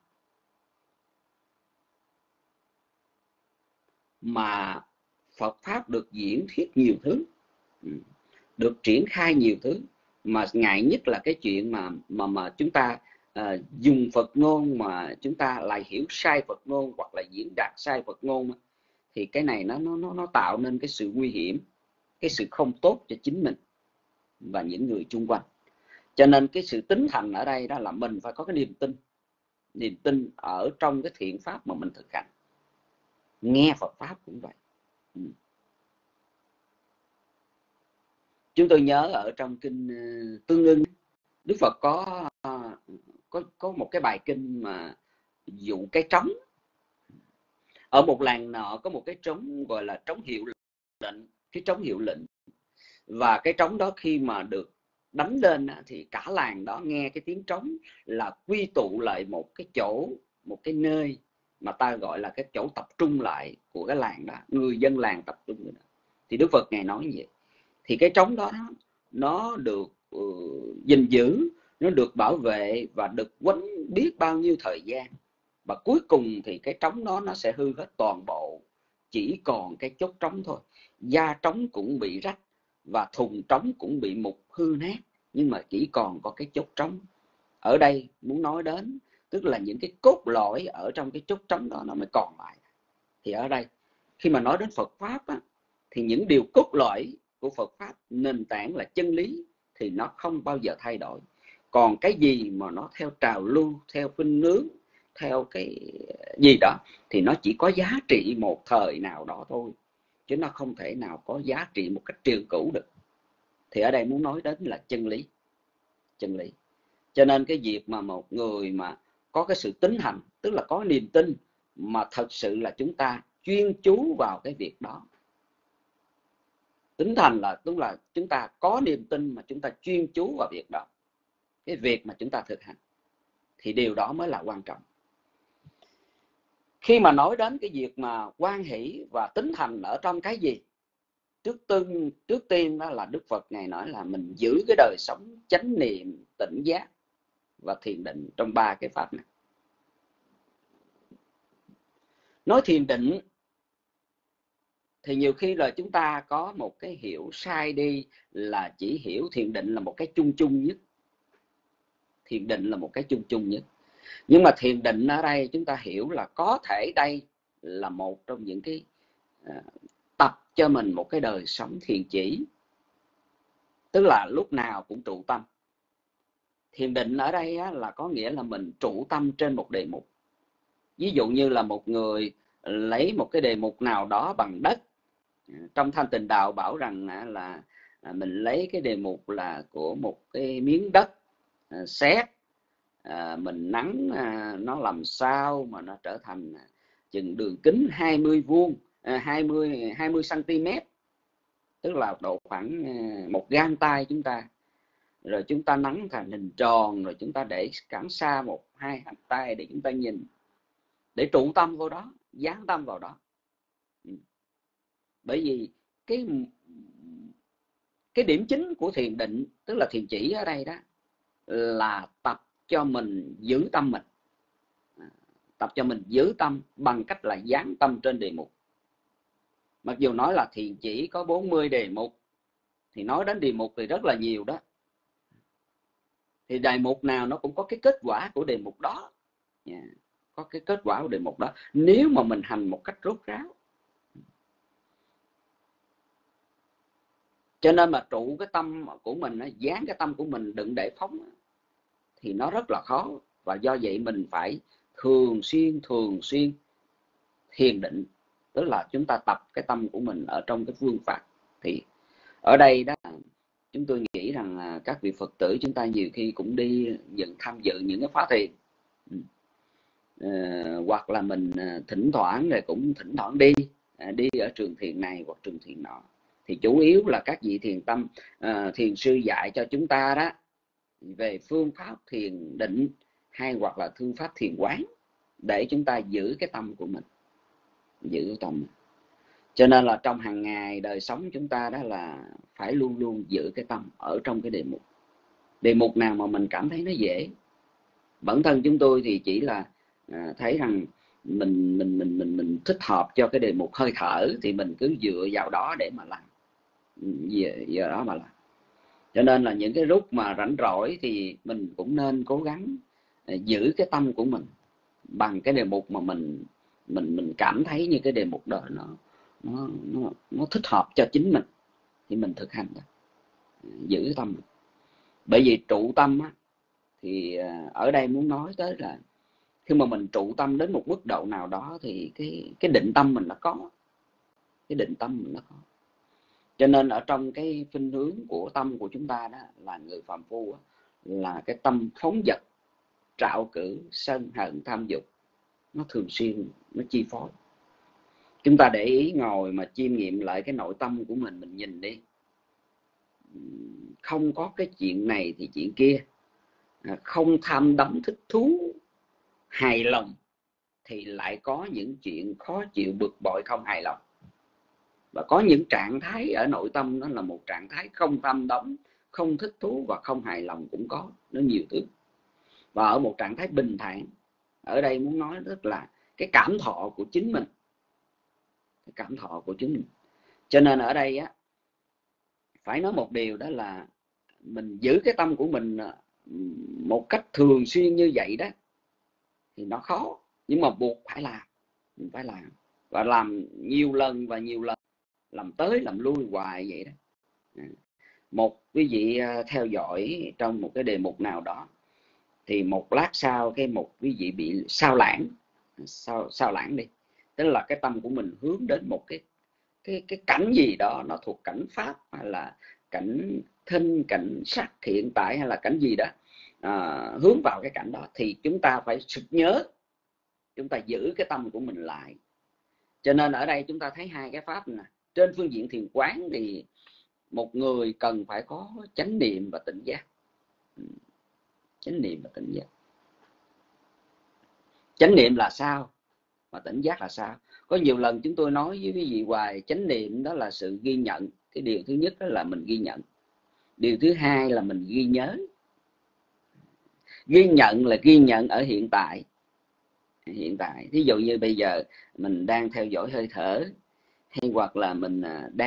mà Phật pháp được diễn thuyết nhiều thứ, được triển khai nhiều thứ, mà ngại nhất là cái chuyện mà chúng ta dùng Phật ngôn mà chúng ta lại hiểu sai Phật ngôn hoặc là diễn đạt sai Phật ngôn, thì cái này nó tạo nên cái sự nguy hiểm, cái sự không tốt cho chính mình và những người chung quanh. Cho nên cái sự tín thành ở đây đó là mình phải có cái niềm tin ở trong cái thiện pháp mà mình thực hành. Nghe Phật pháp cũng vậy. Chúng tôi nhớ ở trong kinh Tương Ưng, Đức Phật có một cái bài kinh mà dụ cái trống. Ở một làng nọ có một cái trống gọi là trống hiệu lệnh, cái trống hiệu lệnh. Và cái trống đó khi mà được đánh lên thì cả làng đó nghe cái tiếng trống là quy tụ lại một cái chỗ, một cái nơi mà ta gọi là cái chỗ tập trung lại của cái làng đó, người dân làng tập trung đó. Thì Đức Phật Ngài nói như vậy. Thì cái trống đó nó được gìn giữ, nó được bảo vệ và được quấn biết bao nhiêu thời gian, và cuối cùng thì cái trống đó nó sẽ hư hết toàn bộ, chỉ còn cái chốt trống thôi. Da trống cũng bị rách và thùng trống cũng bị mục hư nát, nhưng mà chỉ còn có cái chốt trống. Ở đây muốn nói đến tức là những cái cốt lõi ở trong cái chốt trống đó nó mới còn lại. Thì ở đây khi mà nói đến Phật pháp á, thì những điều cốt lõi của Phật pháp, nền tảng là chân lý, thì nó không bao giờ thay đổi. Còn cái gì mà nó theo trào lưu, theo khuynh hướng, theo cái gì đó thì nó chỉ có giá trị một thời nào đó thôi, chứ nó không thể nào có giá trị một cách trường cửu được. Thì ở đây muốn nói đến là chân lý. Cho nên cái việc mà một người mà có cái sự tín hành, tức là có niềm tin mà thật sự là chúng ta chuyên chú vào cái việc đó. Tín thành là tức là chúng ta có niềm tin mà chúng ta chuyên chú vào việc đó, cái việc mà chúng ta thực hành, thì điều đó mới là quan trọng. Khi mà nói đến cái việc mà hoan hỷ và tín thành ở trong cái gì, trước tiên đó là Đức Phật Ngài nói là mình giữ cái đời sống chánh niệm, tỉnh giác và thiền định trong ba cái pháp này. Nói thiền định thì nhiều khi là chúng ta có một cái hiểu sai đi, là chỉ hiểu thiền định là một cái chung chung nhất. Thiền định là một cái chung chung nhất. Nhưng mà thiền định ở đây chúng ta hiểu là có thể đây là một trong những cái tập cho mình một cái đời sống thiền chỉ, tức là lúc nào cũng trụ tâm. Thiền định ở đây là có nghĩa là mình trụ tâm trên một đề mục. Ví dụ như là một người lấy một cái đề mục nào đó bằng đất. Trong Thanh Tịnh Đạo bảo rằng là mình lấy cái đề mục là của một cái miếng đất sét, mình nắn nó làm sao mà nó trở thành chừng đường kính 20 cm, tức là độ khoảng một gang tay chúng ta. Rồi chúng ta nắn thành hình tròn, rồi chúng ta để cản xa 1-2 hand tay để chúng ta nhìn, để trụ tâm vào đó, dán tâm vào đó. Bởi vì cái điểm chính của thiền định, tức là thiền chỉ ở đây đó, là tập cho mình giữ tâm mình. Tập cho mình giữ tâm bằng cách là dán tâm trên đề mục. Mặc dù nói là thiền chỉ có 40 đề mục, thì nói đến đề mục thì rất là nhiều đó. Thì đề mục nào nó cũng có cái kết quả của đề mục đó. Có cái kết quả của đề mục đó, nếu mà mình hành một cách rốt ráo. Cho nên mà trụ cái tâm của mình, dán cái tâm của mình đừng để phóng, thì nó rất là khó. Và do vậy mình phải thường xuyên thiền định, tức là chúng ta tập cái tâm của mình ở trong cái phương pháp. Thì ở đây đó, chúng tôi nghĩ rằng các vị Phật tử chúng ta nhiều khi cũng đi tham dự những cái khóa thiền. hoặc là mình thỉnh thoảng rồi cũng thỉnh thoảng đi ở trường thiền này hoặc trường thiền nọ. Thì chủ yếu là các vị thiền tâm, thiền sư dạy cho chúng ta đó về phương pháp thiền định hay hoặc là phương pháp thiền quán để chúng ta giữ cái tâm của mình, giữ tâm. Cho nên là trong hàng ngày đời sống chúng ta đó là phải luôn luôn giữ cái tâm ở trong cái đề mục nào mà mình cảm thấy nó dễ. Bản thân chúng tôi thì chỉ là thấy rằng mình thích hợp cho cái đề mục hơi thở thì mình cứ dựa vào đó để mà làm, giờ đó mà làm. Cho nên là những cái lúc mà rảnh rỗi thì mình cũng nên cố gắng giữ cái tâm của mình bằng cái đề mục mà mình cảm thấy như cái đề mục đó nó thích hợp cho chính mình thì mình thực hành đó. Giữ tâm. Bởi vì trụ tâm á, thì ở đây muốn nói tới là khi mà mình trụ tâm đến một mức độ nào đó thì cái định tâm mình nó có, cái định tâm mình nó có. Cho nên ở trong cái khuynh hướng của tâm của chúng ta đó là người phàm phu đó, là cái tâm phóng dật, trạo cử, sân hận, tham dục nó thường xuyên nó chi phối. Chúng ta để ý ngồi mà chiêm nghiệm lại cái nội tâm của mình nhìn đi, không có cái chuyện này thì chuyện kia, không tham đắm thích thú hài lòng thì lại có những chuyện khó chịu, bực bội, không hài lòng. Và có những trạng thái ở nội tâm nó là một trạng thái không tham đắm, không thích thú và không hài lòng cũng có, nó nhiều thứ. Và ở một trạng thái bình thản, ở đây muốn nói rất là cái cảm thọ của chính mình, cái cảm thọ của chính mình. Cho nên ở đây á, phải nói một điều đó là mình giữ cái tâm của mình một cách thường xuyên như vậy đó thì nó khó, nhưng mà buộc phải làm. Mình phải làm và làm nhiều lần và nhiều lần, làm tới làm lui hoài vậy đó. Một quý vị theo dõi trong một cái đề mục nào đó thì một lát sau cái một quý vị bị sao lãng đi, tức là cái tâm của mình hướng đến một cái cảnh gì đó, nó thuộc cảnh pháp hay là cảnh thinh, cảnh sắc hiện tại hay là cảnh gì đó, hướng vào cái cảnh đó thì chúng ta phải sực nhớ, chúng ta giữ cái tâm của mình lại. Cho nên ở đây chúng ta thấy hai cái pháp này. Trên phương diện thiền quán thì một người cần phải có chánh niệm và tỉnh giác. Chánh niệm và tỉnh giác. Chánh niệm là sao mà tỉnh giác là sao? Có nhiều lần chúng tôi nói với quý vị hoài, chánh niệm đó là sự ghi nhận. Cái điều thứ nhất đó là mình ghi nhận. Điều thứ hai là mình ghi nhớ. Ghi nhận là ghi nhận ở hiện tại. Hiện tại, thí dụ như bây giờ mình đang theo dõi hơi thở, hay hoặc là mình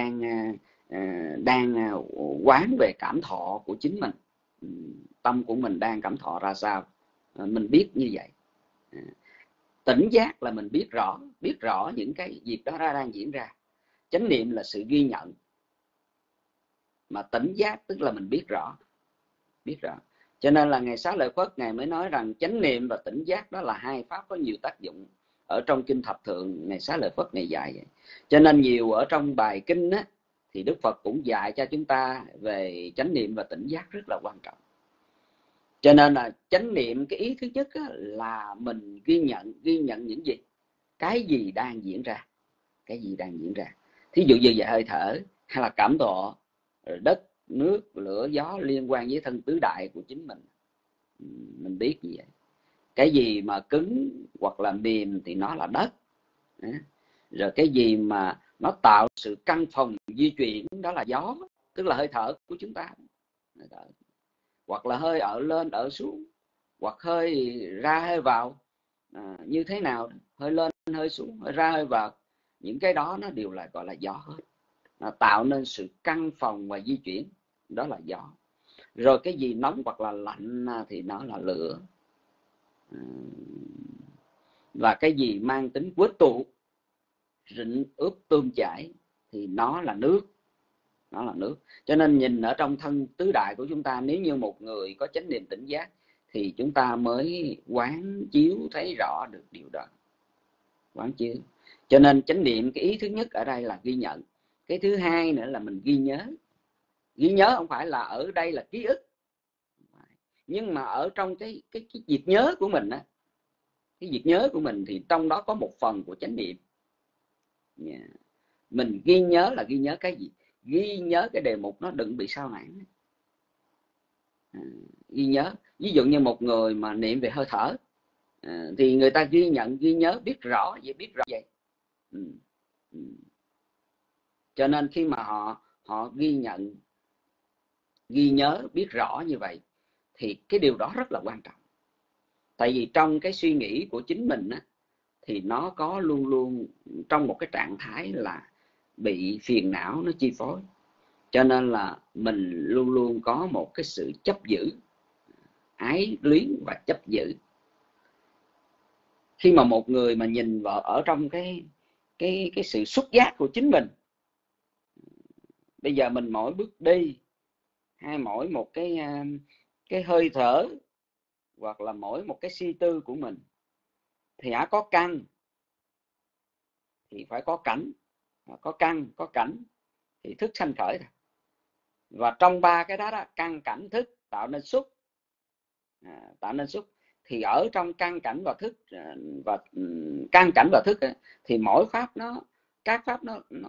đang quán về cảm thọ của chính mình, tâm của mình đang cảm thọ ra sao, mình biết như vậy. Tỉnh giác là mình biết rõ những cái việc đó đang diễn ra. Chánh niệm là sự ghi nhận, mà tỉnh giác tức là mình biết rõ. Cho nên là Ngài Xá Lợi Phất Ngài mới nói rằng chánh niệm và tỉnh giác đó là hai pháp có nhiều tác dụng. Ở trong kinh Thập Thượng Ngài Xá Lợi Phất Ngài dạy vậy. Cho nên nhiều ở trong bài kinh á, thì Đức Phật cũng dạy cho chúng ta về chánh niệm và tỉnh giác rất là quan trọng. Cho nên là chánh niệm, cái ý thứ nhất á, là mình ghi nhận những gì, cái gì đang diễn ra, thí dụ như vậy hơi thở hay là cảm thọ, đất, nước, lửa, gió liên quan với thân tứ đại của chính mình biết như vậy. Cái gì mà cứng hoặc là mềm thì nó là đất. Rồi cái gì mà nó tạo sự căng phòng di chuyển đó là gió, tức là hơi thở của chúng ta. Hoặc là hơi ở lên ở xuống, hoặc hơi ra hơi vào, như thế nào, hơi lên hơi xuống, hơi ra hơi vào, những cái đó nó đều là gọi là gió hết. Nó tạo nên sự căng phòng và di chuyển, đó là gió. Rồi cái gì nóng hoặc là lạnh thì nó là lửa. Và cái gì mang tính quết tụ, rịnh ướp tươm chảy thì nó là nước. Cho nên nhìn ở trong thân tứ đại của chúng ta, nếu như một người có chánh niệm tỉnh giác thì chúng ta mới quán chiếu thấy rõ được điều đó. Quán chiếu. Cho nên chánh niệm, cái ý thứ nhất ở đây là ghi nhận. Cái thứ hai nữa là mình ghi nhớ. Ghi nhớ không phải là ở đây là ký ức, nhưng mà ở trong cái việc nhớ của mình á, cái việc nhớ của mình thì trong đó có một phần của chánh niệm. Mình ghi nhớ là ghi nhớ cái gì? Ghi nhớ cái đề mục nó đừng bị sao lãng. Ghi nhớ, ví dụ như một người mà niệm về hơi thở thì người ta ghi nhận, ghi nhớ, biết rõ vậy. Cho nên khi mà họ ghi nhận, ghi nhớ, biết rõ như vậy thì cái điều đó rất là quan trọng. Tại vì trong cái suy nghĩ của chính mình á, thì nó có luôn luôn trong một cái trạng thái là bị phiền não nó chi phối. Cho nên là mình luôn luôn có một cái sự chấp giữ, ái luyến và chấp giữ. Khi mà một người mà nhìn vào ở trong cái sự xuất giác của chính mình, bây giờ mình mỗi bước đi hay mỗi một cái hơi thở hoặc là mỗi một cái suy tư của mình thì có căn thì phải có cảnh, có căn có cảnh thì thức sanh khởi thôi. Và trong ba cái đó, căn cảnh thức tạo nên xúc, tạo nên xúc. Thì ở trong căn cảnh và thức và căn cảnh và thức thì mỗi pháp các pháp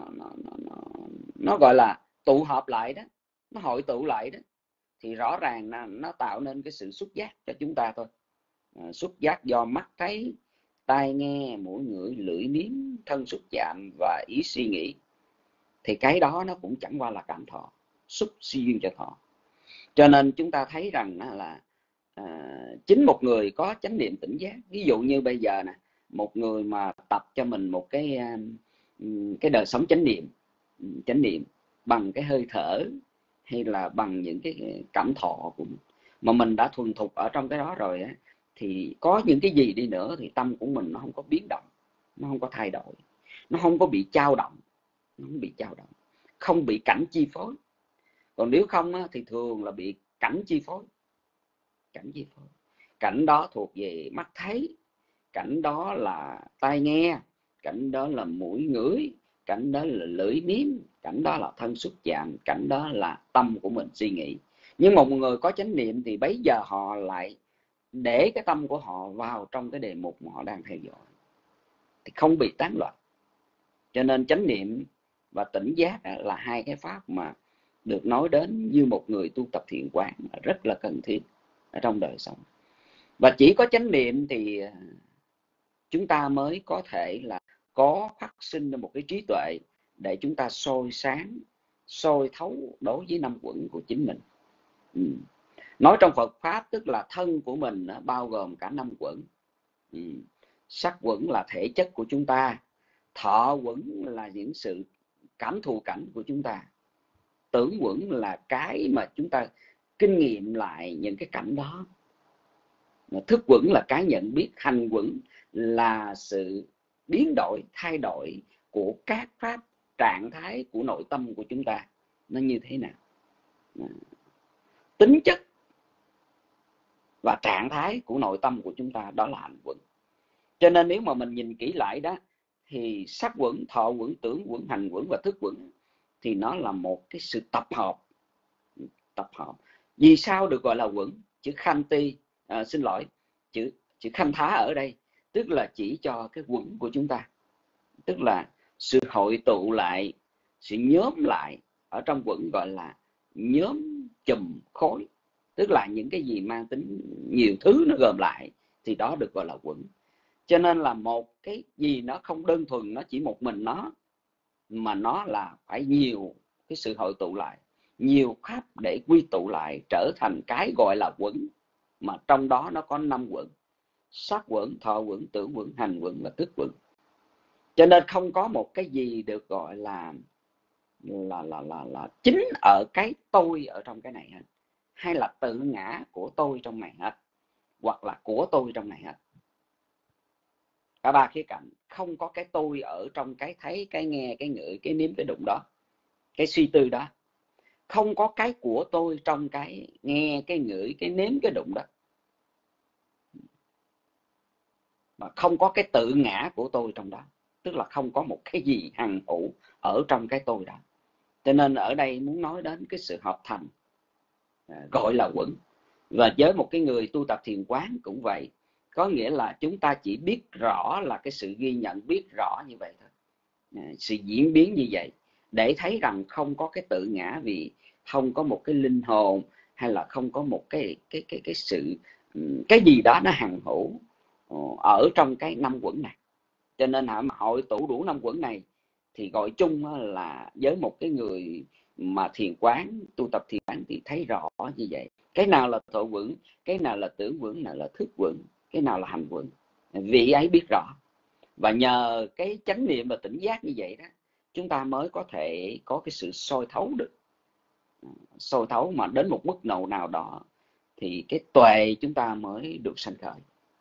nó gọi là tụ hợp lại đó, nó hội tụ lại đó, thì rõ ràng là nó tạo nên cái sự xuất giác cho chúng ta thôi. Xuất giác do mắt thấy, tai nghe, mũi ngửi, lưỡi nếm, thân xúc chạm và ý suy nghĩ. Thì cái đó nó cũng chẳng qua là cảm thọ, xúc suy duyên cho thọ. Cho nên chúng ta thấy rằng là chính một người có chánh niệm tỉnh giác, ví dụ như bây giờ nè, một người mà tập cho mình một cái đời sống chánh niệm bằng cái hơi thở hay là bằng những cái cảm thọ của mình, mà mình đã thuần thục ở trong cái đó rồi á, thì có những cái gì đi nữa thì tâm của mình nó không có biến động, nó không có thay đổi, nó không có bị dao động, không bị cảnh chi phối. Còn nếu không á, thì thường là bị cảnh chi phối. Cảnh đó thuộc về mắt thấy, cảnh đó là tai nghe, cảnh đó là mũi ngửi, cảnh đó là lưỡi nếm, cảnh đó là thân xúc chạm, cảnh đó là tâm của mình suy nghĩ. Nhưng một người có chánh niệm thì bấy giờ họ lại để cái tâm của họ vào trong cái đề mục mà họ đang theo dõi, thì không bị tán loạn. Cho nên chánh niệm và tỉnh giác là hai cái pháp mà được nói đến như một người tu tập thiền quán rất là cần thiết ở trong đời sống. Và chỉ có chánh niệm thì chúng ta mới có thể là có phát sinh ra một cái trí tuệ để chúng ta soi sáng, soi thấu đối với năm quẩn của chính mình. Nói trong Phật Pháp tức là thân của mình bao gồm cả năm quẩn. Sắc quẩn là thể chất của chúng ta, thọ quẩn là những sự cảm thụ cảnh của chúng ta, tưởng quẩn là cái mà chúng ta kinh nghiệm lại những cái cảnh đó, thức quẩn là cái nhận biết, hành quẩn là sự biến đổi, thay đổi của các pháp, trạng thái của nội tâm của chúng ta nó như thế nào, tính chất và trạng thái của nội tâm của chúng ta, đó là hành quẩn. Cho nên nếu mà mình nhìn kỹ lại đó, thì sắc quẩn, thọ quẩn, tưởng quẩn, hành quẩn và thức quẩn thì nó là một cái sự tập hợp. Vì sao được gọi là quẩn? Chữ khanh ti, chữ khanh thá ở đây tức là chỉ cho cái quẩn của chúng ta, tức là sự hội tụ lại, sự nhóm lại ở trong quẩn, gọi là nhóm chùm khối, tức là những cái gì mang tính nhiều thứ nó gồm lại thì đó được gọi là quẩn. Cho nên là một cái gì nó không đơn thuần nó chỉ một mình nó, mà nó là phải nhiều cái sự hội tụ lại, nhiều pháp để quy tụ lại trở thành cái gọi là quẩn, mà trong đó nó có 5 quẩn: sắc quẩn, thọ quẩn, tưởng quẩn, hành quẩn và thức quẩn. Cho nên không có một cái gì được gọi là chính ở cái tôi ở trong cái này hết, hay là tự ngã của tôi trong này hết, hoặc là của tôi trong này hết. Cả ba khía cạnh, không có cái tôi ở trong cái thấy, cái nghe, cái ngửi, cái nếm, cái đụng đó, cái suy tư đó. Không có cái của tôi trong cái nghe, cái ngửi, cái nếm, cái đụng đó. Mà không có cái tự ngã của tôi trong đó, tức là không có một cái gì hằng hữu ở trong cái tôi đó. Cho nên ở đây muốn nói đến cái sự hợp thành gọi là quẩn. Và với một cái người tu tập thiền quán cũng vậy, Có nghĩa là chúng ta chỉ biết rõ là cái sự ghi nhận, biết rõ như vậy thôi, sự diễn biến như vậy, để thấy rằng không có cái tự ngã, vì không có một cái linh hồn, hay là không có một cái sự cái gì đó nó hằng hữu ở trong cái năm quẩn này. Cho nên mà hội tụ đủ năm quẩn này thì gọi chung là với một cái người mà thiền quán, tu tập thiền quán thì thấy rõ như vậy. Cái nào là thọ quẩn, cái nào là tưởng quẩn, nào là thức quẩn, cái nào là hành quẩn, vị ấy biết rõ. Và nhờ cái chánh niệm và tỉnh giác như vậy đó, chúng ta mới có thể có cái sự soi thấu được. Soi thấu mà đến một mức độ nào đó thì cái tuệ chúng ta mới được sanh khởi.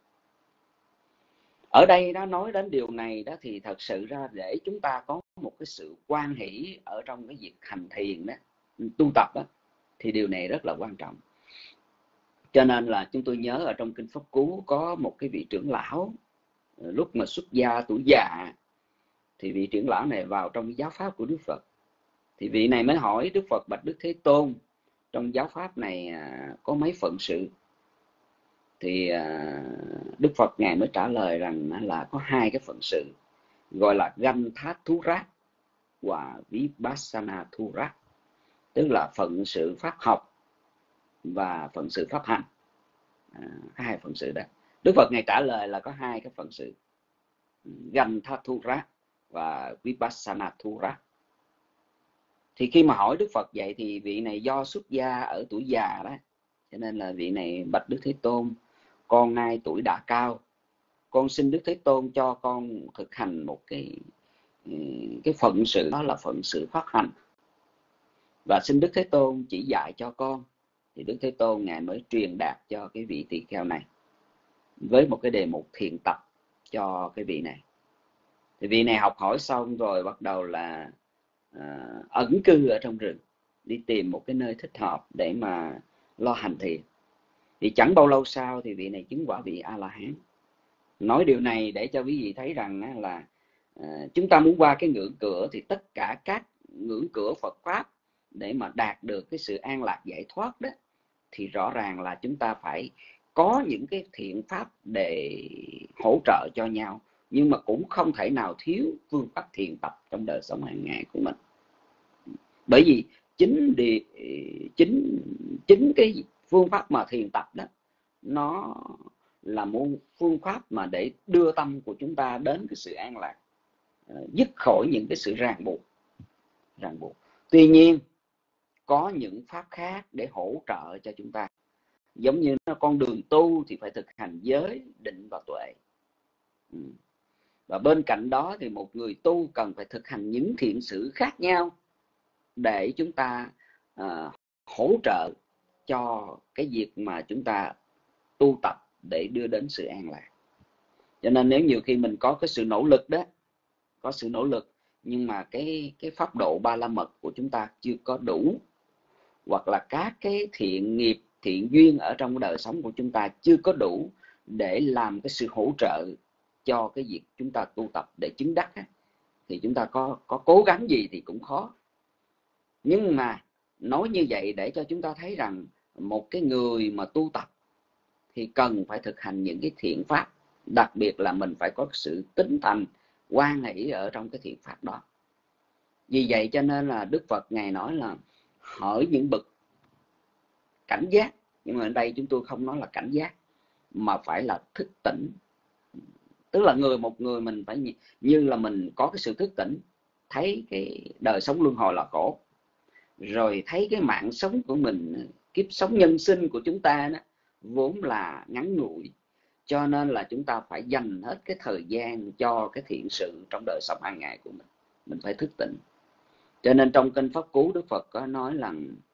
Ở đây đó, nói đến điều này đó thì thật sự ra để chúng ta có một cái sự hoan hỷ ở trong cái việc hành thiền đó, tu tập đó, thì điều này rất là quan trọng. Cho nên là chúng tôi nhớ ở trong Kinh Pháp Cú có một cái vị trưởng lão, lúc mà xuất gia tuổi già thì vị trưởng lão này vào trong giáo pháp của Đức Phật. Thì vị này mới hỏi Đức Phật: bạch Đức Thế Tôn, trong giáo pháp này có mấy phận sự? Thì Đức Phật ngài mới trả lời rằng là có 2 cái phận sự, gọi là Ganh Thát Thú Rát và Vipassana Thu Rát, tức là phận sự pháp học và phận sự pháp hành. 2 phận sự đó Đức Phật ngài trả lời là có 2 cái phận sự, Ganh Thát Thú Rát và Vipassana Thu Rát. Thì khi mà hỏi Đức Phật vậy thì vị này do xuất gia ở tuổi già đó, cho nên là vị này: bạch Đức Thế Tôn, con nay tuổi đã cao, con xin Đức Thế Tôn cho con thực hành một cái phận sự, đó là phận sự pháp hành, và xin Đức Thế Tôn chỉ dạy cho con. Thì Đức Thế Tôn ngài mới truyền đạt cho cái vị tỳ kheo này với một cái đề mục thiền tập cho cái vị này. Thì vị này học hỏi xong rồi bắt đầu là ẩn cư ở trong rừng, đi tìm một cái nơi thích hợp để mà lo hành thiền. Thì chẳng bao lâu sau thì vị này chứng quả vị A-la-hán. Nói điều này để cho quý vị thấy rằng là chúng ta muốn qua cái ngưỡng cửa thì tất cả các ngưỡng cửa Phật Pháp để mà đạt được cái sự an lạc giải thoát đó, thì rõ ràng là chúng ta phải có những cái thiện pháp để hỗ trợ cho nhau. Nhưng mà cũng không thể nào thiếu phương pháp thiền tập trong đời sống hàng ngày của mình. Bởi vì chính cái phương pháp mà thiền tập đó, nó là một phương pháp mà để đưa tâm của chúng ta đến cái sự an lạc, dứt khỏi những cái sự ràng buộc. Tuy nhiên có những pháp khác để hỗ trợ cho chúng ta. Giống như con đường tu thì phải thực hành giới, định và tuệ. Và bên cạnh đó thì một người tu cần phải thực hành những thiện sự khác nhau để chúng ta hỗ trợ cho cái việc mà chúng ta tu tập để đưa đến sự an lạc. Cho nên nếu nhiều khi mình có cái sự nỗ lực đó, có sự nỗ lực nhưng mà cái pháp độ ba la mật của chúng ta chưa có đủ, hoặc là các cái thiện nghiệp, thiện duyên ở trong đời sống của chúng ta chưa có đủ để làm cái sự hỗ trợ cho cái việc chúng ta tu tập để chứng đắc á, thì chúng ta có cố gắng gì thì cũng khó. Nhưng mà nói như vậy để cho chúng ta thấy rằng một cái người mà tu tập thì cần phải thực hành những cái thiện pháp, đặc biệt là mình phải có sự tín thành, hoan hỷ ở trong cái thiện pháp đó. Vì vậy cho nên là Đức Phật ngài nói là hỡi những bậc cảnh giác, nhưng mà ở đây chúng tôi không nói là cảnh giác mà phải là thức tỉnh. Tức là một người mình phải như là mình có cái sự thức tỉnh, thấy cái đời sống luân hồi là khổ, rồi thấy cái mạng sống của mình, kiếp sống nhân sinh của chúng ta đó vốn là ngắn ngủi, cho nên là chúng ta phải dành hết cái thời gian cho cái thiện sự trong đời sống hàng ngày của mình phải thức tỉnh. Cho nên trong Kinh Pháp Cú, Đức Phật có nói là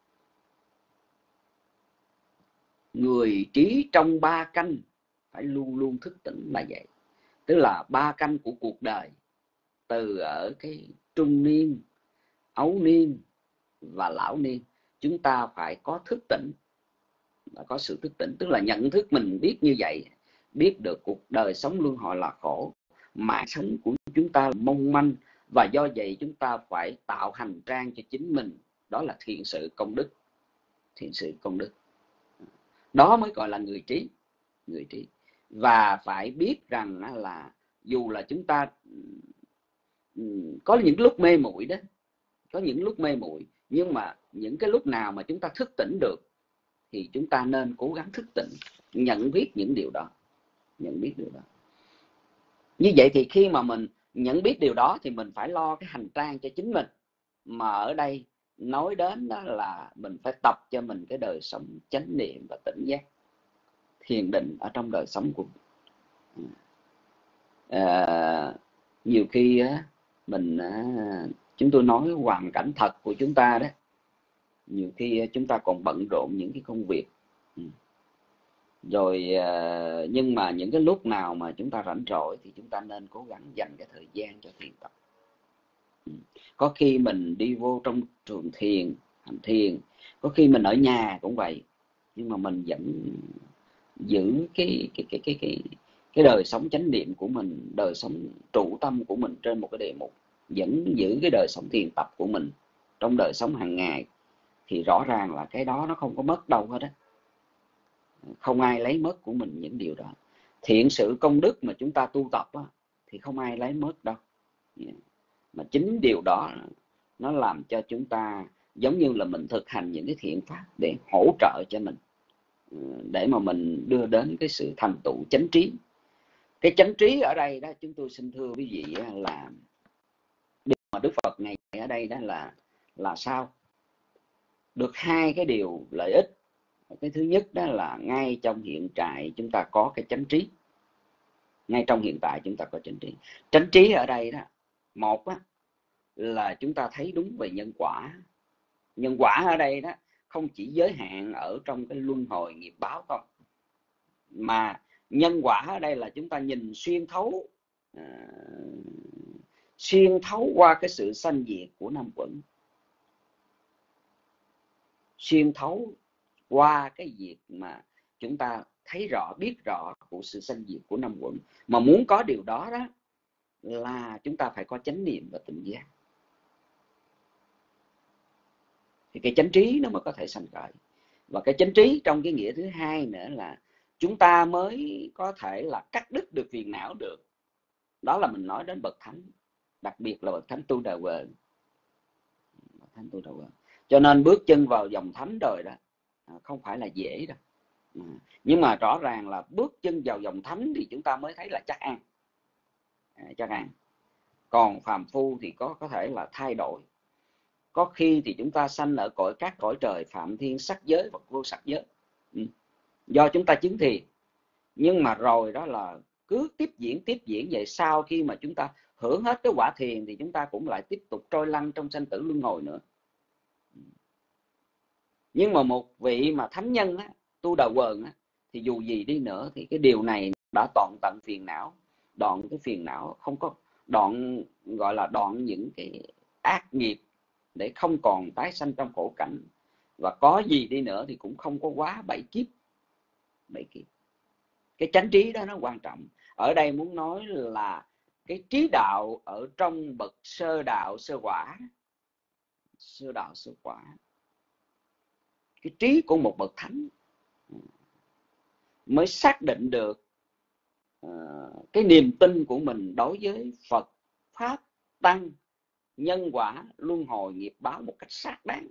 người trí trong 3 canh phải luôn luôn thức tỉnh là vậy. Tức là 3 canh của cuộc đời, từ ở cái trung niên, ấu niên và lão niên, chúng ta phải có thức tỉnh, có sự thức tỉnh. Tức là nhận thức mình biết như vậy, biết được cuộc đời sống luân hồi là khổ, mạng sống của chúng ta là mong manh, và do vậy chúng ta phải tạo hành trang cho chính mình, đó là thiện sự công đức. Thiện sự công đức đó mới gọi là người trí. Và phải biết rằng là dù là chúng ta có những lúc mê muội đó, có những lúc mê muội, nhưng mà những cái lúc nào mà chúng ta thức tỉnh được thì chúng ta nên cố gắng thức tỉnh, nhận biết những điều đó, nhận biết điều đó. Như vậy thì khi mà mình nhận biết điều đó thì mình phải lo cái hành trang cho chính mình. Mà ở đây nói đến đó là mình phải tập cho mình cái đời sống chánh niệm và tỉnh giác, thiền định ở trong đời sống của mình. Nhiều khi chúng tôi nói hoàn cảnh thật của chúng ta đó, nhiều khi chúng ta còn bận rộn những cái công việc rồi, nhưng mà những cái lúc nào mà chúng ta rảnh rỗi thì chúng ta nên cố gắng dành cái thời gian cho thiền tập. Có khi mình đi vô trong trường thiền, hành thiền, có khi mình ở nhà cũng vậy, nhưng mà mình vẫn giữ cái đời sống chánh niệm của mình, đời sống trụ tâm của mình trên một cái đề mục, vẫn giữ cái đời sống thiền tập của mình trong đời sống hàng ngày, thì rõ ràng là cái đó nó không có mất đâu hết á. Không ai lấy mất của mình những điều đó. Thiện sự công đức mà chúng ta tu tập á, thì không ai lấy mất đâu. Mà chính điều đó nó làm cho chúng ta giống như là mình thực hành những cái thiện pháp để hỗ trợ cho mình, để mà mình đưa đến cái sự thành tựu chánh trí. Cái chánh trí ở đây đó, chúng tôi xin thưa quý vị là điều mà Đức Phật ngày ở đây đó là sao? Được hai cái điều lợi ích. Cái thứ nhất đó là ngay trong hiện tại chúng ta có cái chánh trí. Ngay trong hiện tại chúng ta có chánh trí. Chánh trí ở đây đó, một á, là chúng ta thấy đúng về nhân quả. Nhân quả ở đây đó không chỉ giới hạn ở trong cái luân hồi nghiệp báo không, mà nhân quả ở đây là chúng ta nhìn xuyên thấu qua cái sự sanh diệt của năm uẩn, xuyên thấu qua cái việc mà chúng ta thấy rõ, biết rõ của sự sanh diệt của năm uẩn. Mà muốn có điều đó đó là chúng ta phải có chánh niệm và tỉnh giác, thì cái chánh trí nó mới có thể sanh khởi. Và cái chánh trí trong cái nghĩa thứ hai nữa là chúng ta mới có thể là cắt đứt được phiền não được. Đó là mình nói đến bậc thánh, đặc biệt là bậc thánh Tu Đà Quờ. Cho nên bước chân vào dòng thánh đời đó không phải là dễ đâu. Nhưng mà rõ ràng là bước chân vào dòng thánh thì chúng ta mới thấy là chắc ăn. Chắc ăn. Còn phàm phu thì có thể là thay đổi. Có khi thì chúng ta sanh ở các cõi trời phạm thiên sắc giới và vô sắc giới, do chúng ta chứng thiền. Nhưng mà rồi đó là cứ tiếp diễn vậy. Sau khi mà chúng ta hưởng hết cái quả thiền thì chúng ta cũng lại tiếp tục trôi lăn trong sanh tử luân hồi nữa. Nhưng mà một vị mà thánh nhân á, Tu Đà Quần á, thì dù gì đi nữa thì cái điều này đã đoạn tận phiền não, đoạn cái phiền não, không có đoạn, gọi là đoạn những cái ác nghiệp để không còn tái sanh trong khổ cảnh. Và có gì đi nữa thì cũng không có quá 7 kiếp. Cái chánh trí đó nó quan trọng. Ở đây muốn nói là cái trí đạo ở trong bậc sơ đạo sơ quả. Sơ đạo sơ quả, cái trí của một bậc thánh mới xác định được cái niềm tin của mình đối với Phật, Pháp, Tăng, nhân quả, luân hồi, nghiệp báo một cách xác đáng.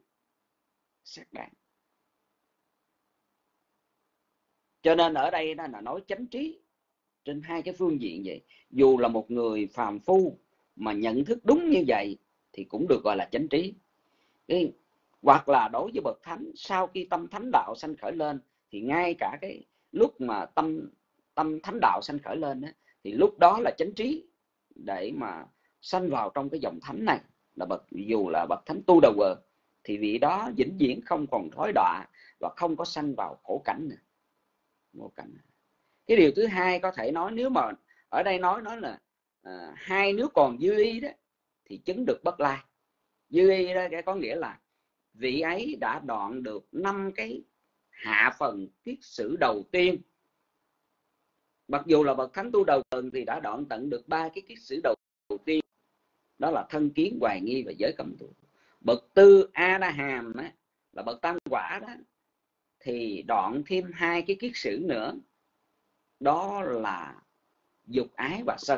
Cho nên ở đây là nói chánh trí trên hai cái phương diện vậy. Dù là một người phàm phu mà nhận thức đúng như vậy thì cũng được gọi là chánh trí. Hoặc là đối với bậc thánh, sau khi tâm thánh đạo sanh khởi lên thì ngay cả cái lúc mà tâm thánh đạo sanh khởi lên đó, thì lúc đó là chánh trí để mà sanh vào trong cái dòng thánh này. Là dù là bậc thánh Tu Đà Quờ thì vị đó vĩnh viễn không còn thối đọa và không có sanh vào khổ cảnh nữa. Cái điều thứ hai có thể nói, nếu mà ở đây nói là hai nếu còn dư y đó thì chứng được Bất Lai. Dư y đó có nghĩa là vị ấy đã đoạn được 5 cái hạ phần kiết sử đầu tiên. Mặc dù là bậc thánh Tu Đà Quần thì đã đoạn tận được 3 cái kiết sử đầu tiên, đó là thân kiến, hoài nghi và giới cấm thủ. Bậc Tư A Đa Hàm á, là bậc tam quả đó, thì đoạn thêm 2 cái kiết sử nữa, đó là dục ái và sân.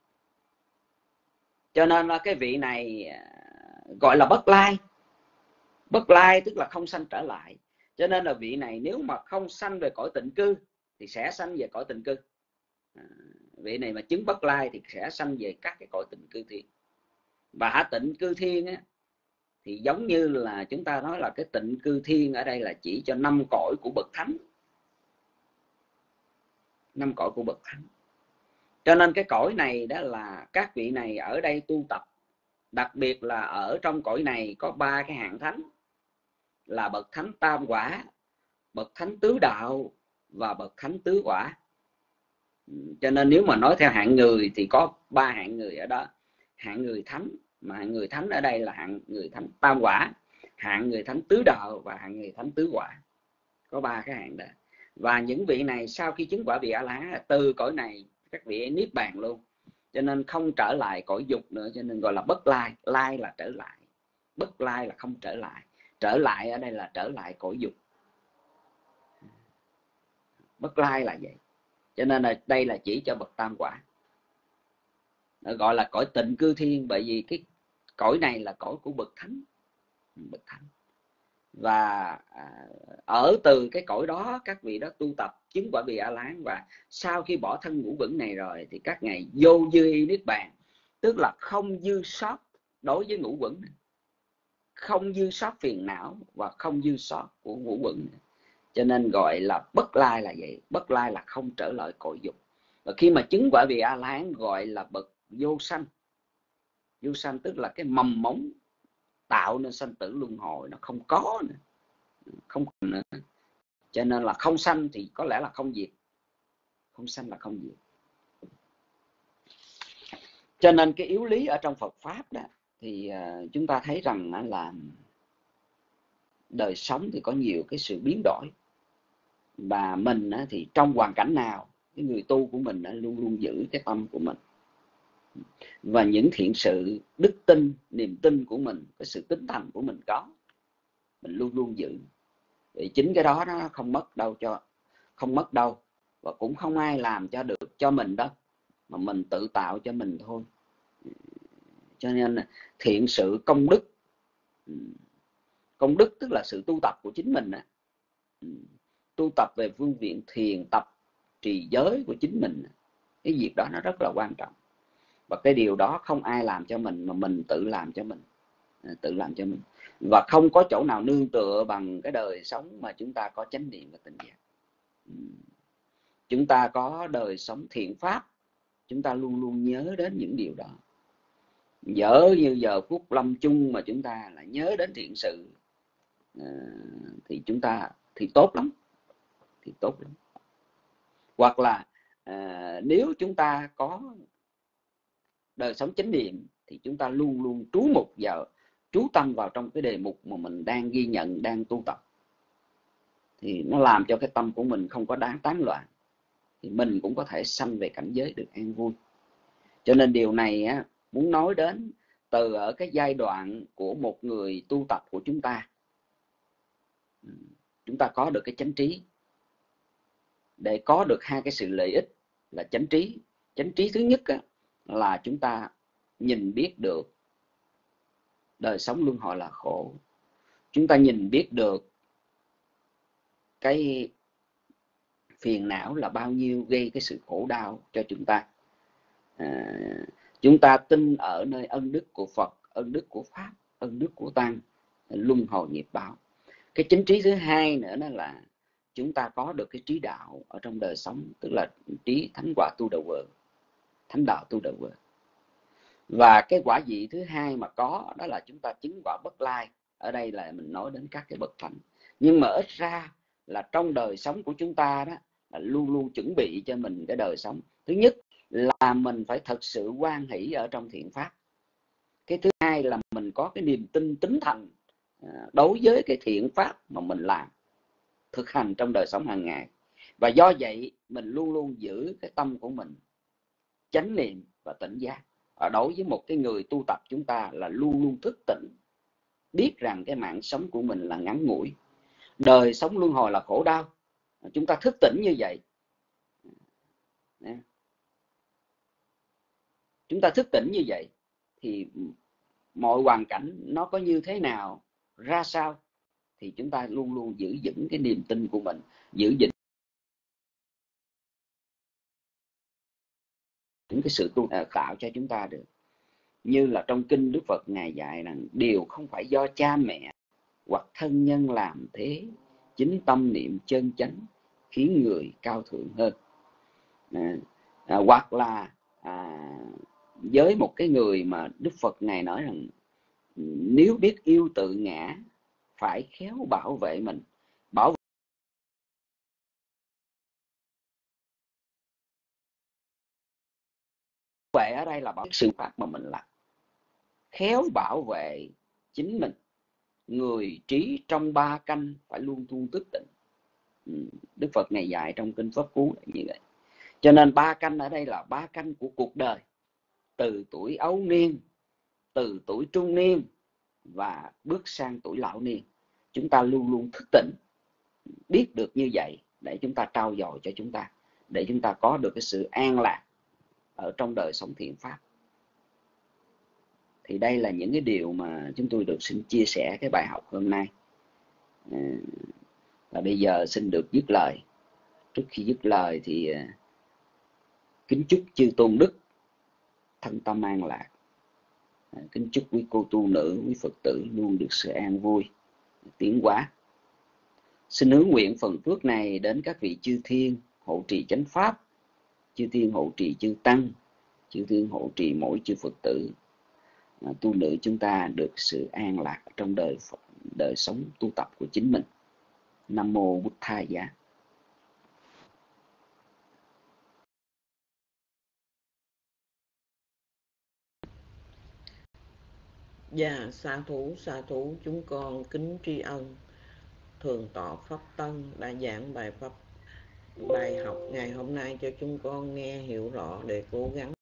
Cho nên là cái vị này gọi là bất lai. Bất lai tức là không sanh trở lại. Cho nên là vị này nếu mà không sanh về cõi tịnh cư thì sẽ sanh về cõi tịnh cư. Vị này mà chứng bất lai thì sẽ sanh về các cái cõi tịnh cư thiên. Và tịnh cư thiên á, thì giống như là chúng ta nói là cái tịnh cư thiên ở đây là chỉ cho 5 cõi của bậc thánh. 5 cõi của bậc thánh. Cho nên cái cõi này đó là các vị này ở đây tu tập. Đặc biệt là ở trong cõi này có 3 cái hạng thánh, là bậc thánh tam quả, bậc thánh tứ đạo và bậc thánh tứ quả. Cho nên nếu mà nói theo hạng người thì có 3 hạng người ở đó. Hạng người thánh, mà hạng người thánh ở đây là hạng người thánh tam quả, hạng người thánh tứ đạo và hạng người thánh tứ quả. Có 3 cái hạng đó. Và những vị này sau khi chứng quả vị A-la-hán từ cõi này các vị ấy niết bàn luôn. Cho nên không trở lại cõi dục nữa, cho nên gọi là bất lai. Lai là trở lại, bất lai là không trở lại. Trở lại ở đây là trở lại cõi dục. Bất lai là vậy. Cho nên là đây là chỉ cho bậc tam quả. Gọi là cõi tịnh cư thiên, bởi vì cái cõi này là cõi của bậc thánh. Bậc thánh. Và ở từ cái cõi đó các vị đó tu tập chứng quả vị A-la-hán, và sau khi bỏ thân ngũ uẩn này rồi thì các ngài vô dư y niết bàn, tức là không dư sót đối với ngũ uẩn, không dư sót phiền não và không dư sót của ngũ uẩn. Cho nên gọi là bất lai là vậy. Bất lai là không trở lại cõi dục. Và khi mà chứng quả vị A-la-hán gọi là bậc vô sanh. Vô sanh tức là cái mầm mống tạo nên sanh tử luân hồi nó không có nữa, không còn nữa. Cho nên là không sanh thì có lẽ là không diệt, không sanh là không diệt. Cho nên cái yếu lý ở trong Phật pháp đó thì chúng ta thấy rằng là đời sống thì có nhiều cái sự biến đổi, và mình thì trong hoàn cảnh nào cái người tu của mình luôn luôn giữ cái tâm của mình, và những thiện sự, đức tin, niềm tin của mình, cái sự tín thành của mình có, mình luôn luôn giữ. Vì chính cái đó nó không mất đâu, và cũng không ai làm cho được cho mình đâu, mà mình tự tạo cho mình thôi. Cho nên thiện sự, công đức tức là sự tu tập của chính mình. Tu tập về phương diện thiền, tập trì giới của chính mình, cái việc đó nó rất là quan trọng. Và cái điều đó không ai làm cho mình, mà mình tự làm cho mình. Tự làm cho mình. Và không có chỗ nào nương tựa bằng cái đời sống mà chúng ta có chánh niệm và tỉnh giác. Chúng ta có đời sống thiện pháp, chúng ta luôn luôn nhớ đến những điều đó. Dở như giờ phút lâm chung mà chúng ta là nhớ đến thiện sự, thì chúng ta thì tốt lắm. Hoặc là nếu chúng ta có đời sống chánh niệm thì chúng ta luôn luôn chú tâm vào trong cái đề mục mà mình đang ghi nhận, đang tu tập, thì nó làm cho cái tâm của mình không có tán loạn, thì mình cũng có thể sanh về cảnh giới được an vui. Cho nên điều này muốn nói đến từ ở cái giai đoạn của một người tu tập của chúng ta có được cái chánh trí. Để có được 2 cái sự lợi ích là chánh trí. Chánh trí thứ nhất là chúng ta nhìn biết được đời sống luân hồi là khổ. Chúng ta nhìn biết được cái phiền não là bao nhiêu gây cái sự khổ đau cho chúng ta. Chúng ta tin ở nơi ân đức của Phật, ân đức của Pháp, ân đức của Tăng, luân hồi nghiệp báo. Cái chính trí thứ hai nữa đó là chúng ta có được cái trí đạo ở trong đời sống, tức là trí thánh quả tu đạo vợ, thánh đạo tu đạo vợ. Và cái quả vị thứ hai mà có đó là chúng ta chứng quả bất lai. Ở đây là mình nói đến các cái bậc thánh. Nhưng mà ít ra là trong đời sống của chúng ta đó là luôn luôn chuẩn bị cho mình cái đời sống. Thứ nhất là mình phải thật sự hoan hỷ ở trong thiện pháp. Cái thứ hai là mình có cái niềm tin tín thành đối với cái thiện pháp mà mình làm, thực hành trong đời sống hàng ngày. Và do vậy mình luôn luôn giữ cái tâm của mình chánh niệm và tỉnh giác. Ở đối với một cái người tu tập chúng ta là luôn luôn thức tỉnh, biết rằng cái mạng sống của mình là ngắn ngủi, đời sống luân hồi là khổ đau. Chúng ta thức tỉnh như vậy Chúng ta thức tỉnh như vậy thì mọi hoàn cảnh nó có như thế nào, ra sao, thì chúng ta luôn luôn giữ vững cái niềm tin của mình, giữ vững những cái sự tạo cho chúng ta được. Như là trong kinh Đức Phật Ngài dạy rằng điều không phải do cha mẹ hoặc thân nhân làm thế, chính tâm niệm chân chánh khiến người cao thượng hơn. Hoặc là với một cái người mà Đức Phật Ngài nói rằng nếu biết yêu tự ngã phải khéo bảo vệ mình. Bảo vệ ở đây là bảo sự pháp mà mình làm, khéo bảo vệ chính mình. Người trí trong ba canh phải luôn luôn thức tỉnh. Đức Phật Ngài dạy trong kinh Pháp Cú như vậy. Cho nên ba canh ở đây là ba canh của cuộc đời, từ tuổi ấu niên, từ tuổi trung niên và bước sang tuổi lão niên. Chúng ta luôn luôn thức tỉnh, biết được như vậy để chúng ta trau dồi cho chúng ta, để chúng ta có được cái sự an lạc ở trong đời sống thiện pháp. Thì đây là những cái điều mà chúng tôi được xin chia sẻ cái bài học hôm nay. Và bây giờ xin được dứt lời. Trước khi dứt lời thì kính chúc chư tôn đức thân tâm an lạc. Kính chúc quý cô tu nữ, quý Phật tử luôn được sự an vui, tiến hóa. Xin hướng nguyện phần phước này đến các vị chư thiên hộ trì chánh pháp, chư thiên hộ trì chư tăng, chư thiên hộ trì mỗi chư Phật tử, tu nữ chúng ta được sự an lạc trong đời sống tu tập của chính mình. Nam mô Bụt Thầy Giá. Dạ, sa thú chúng con kính tri ân Thường Tọa Pháp Tân đã giảng bài học ngày hôm nay cho chúng con nghe hiểu rõ để cố gắng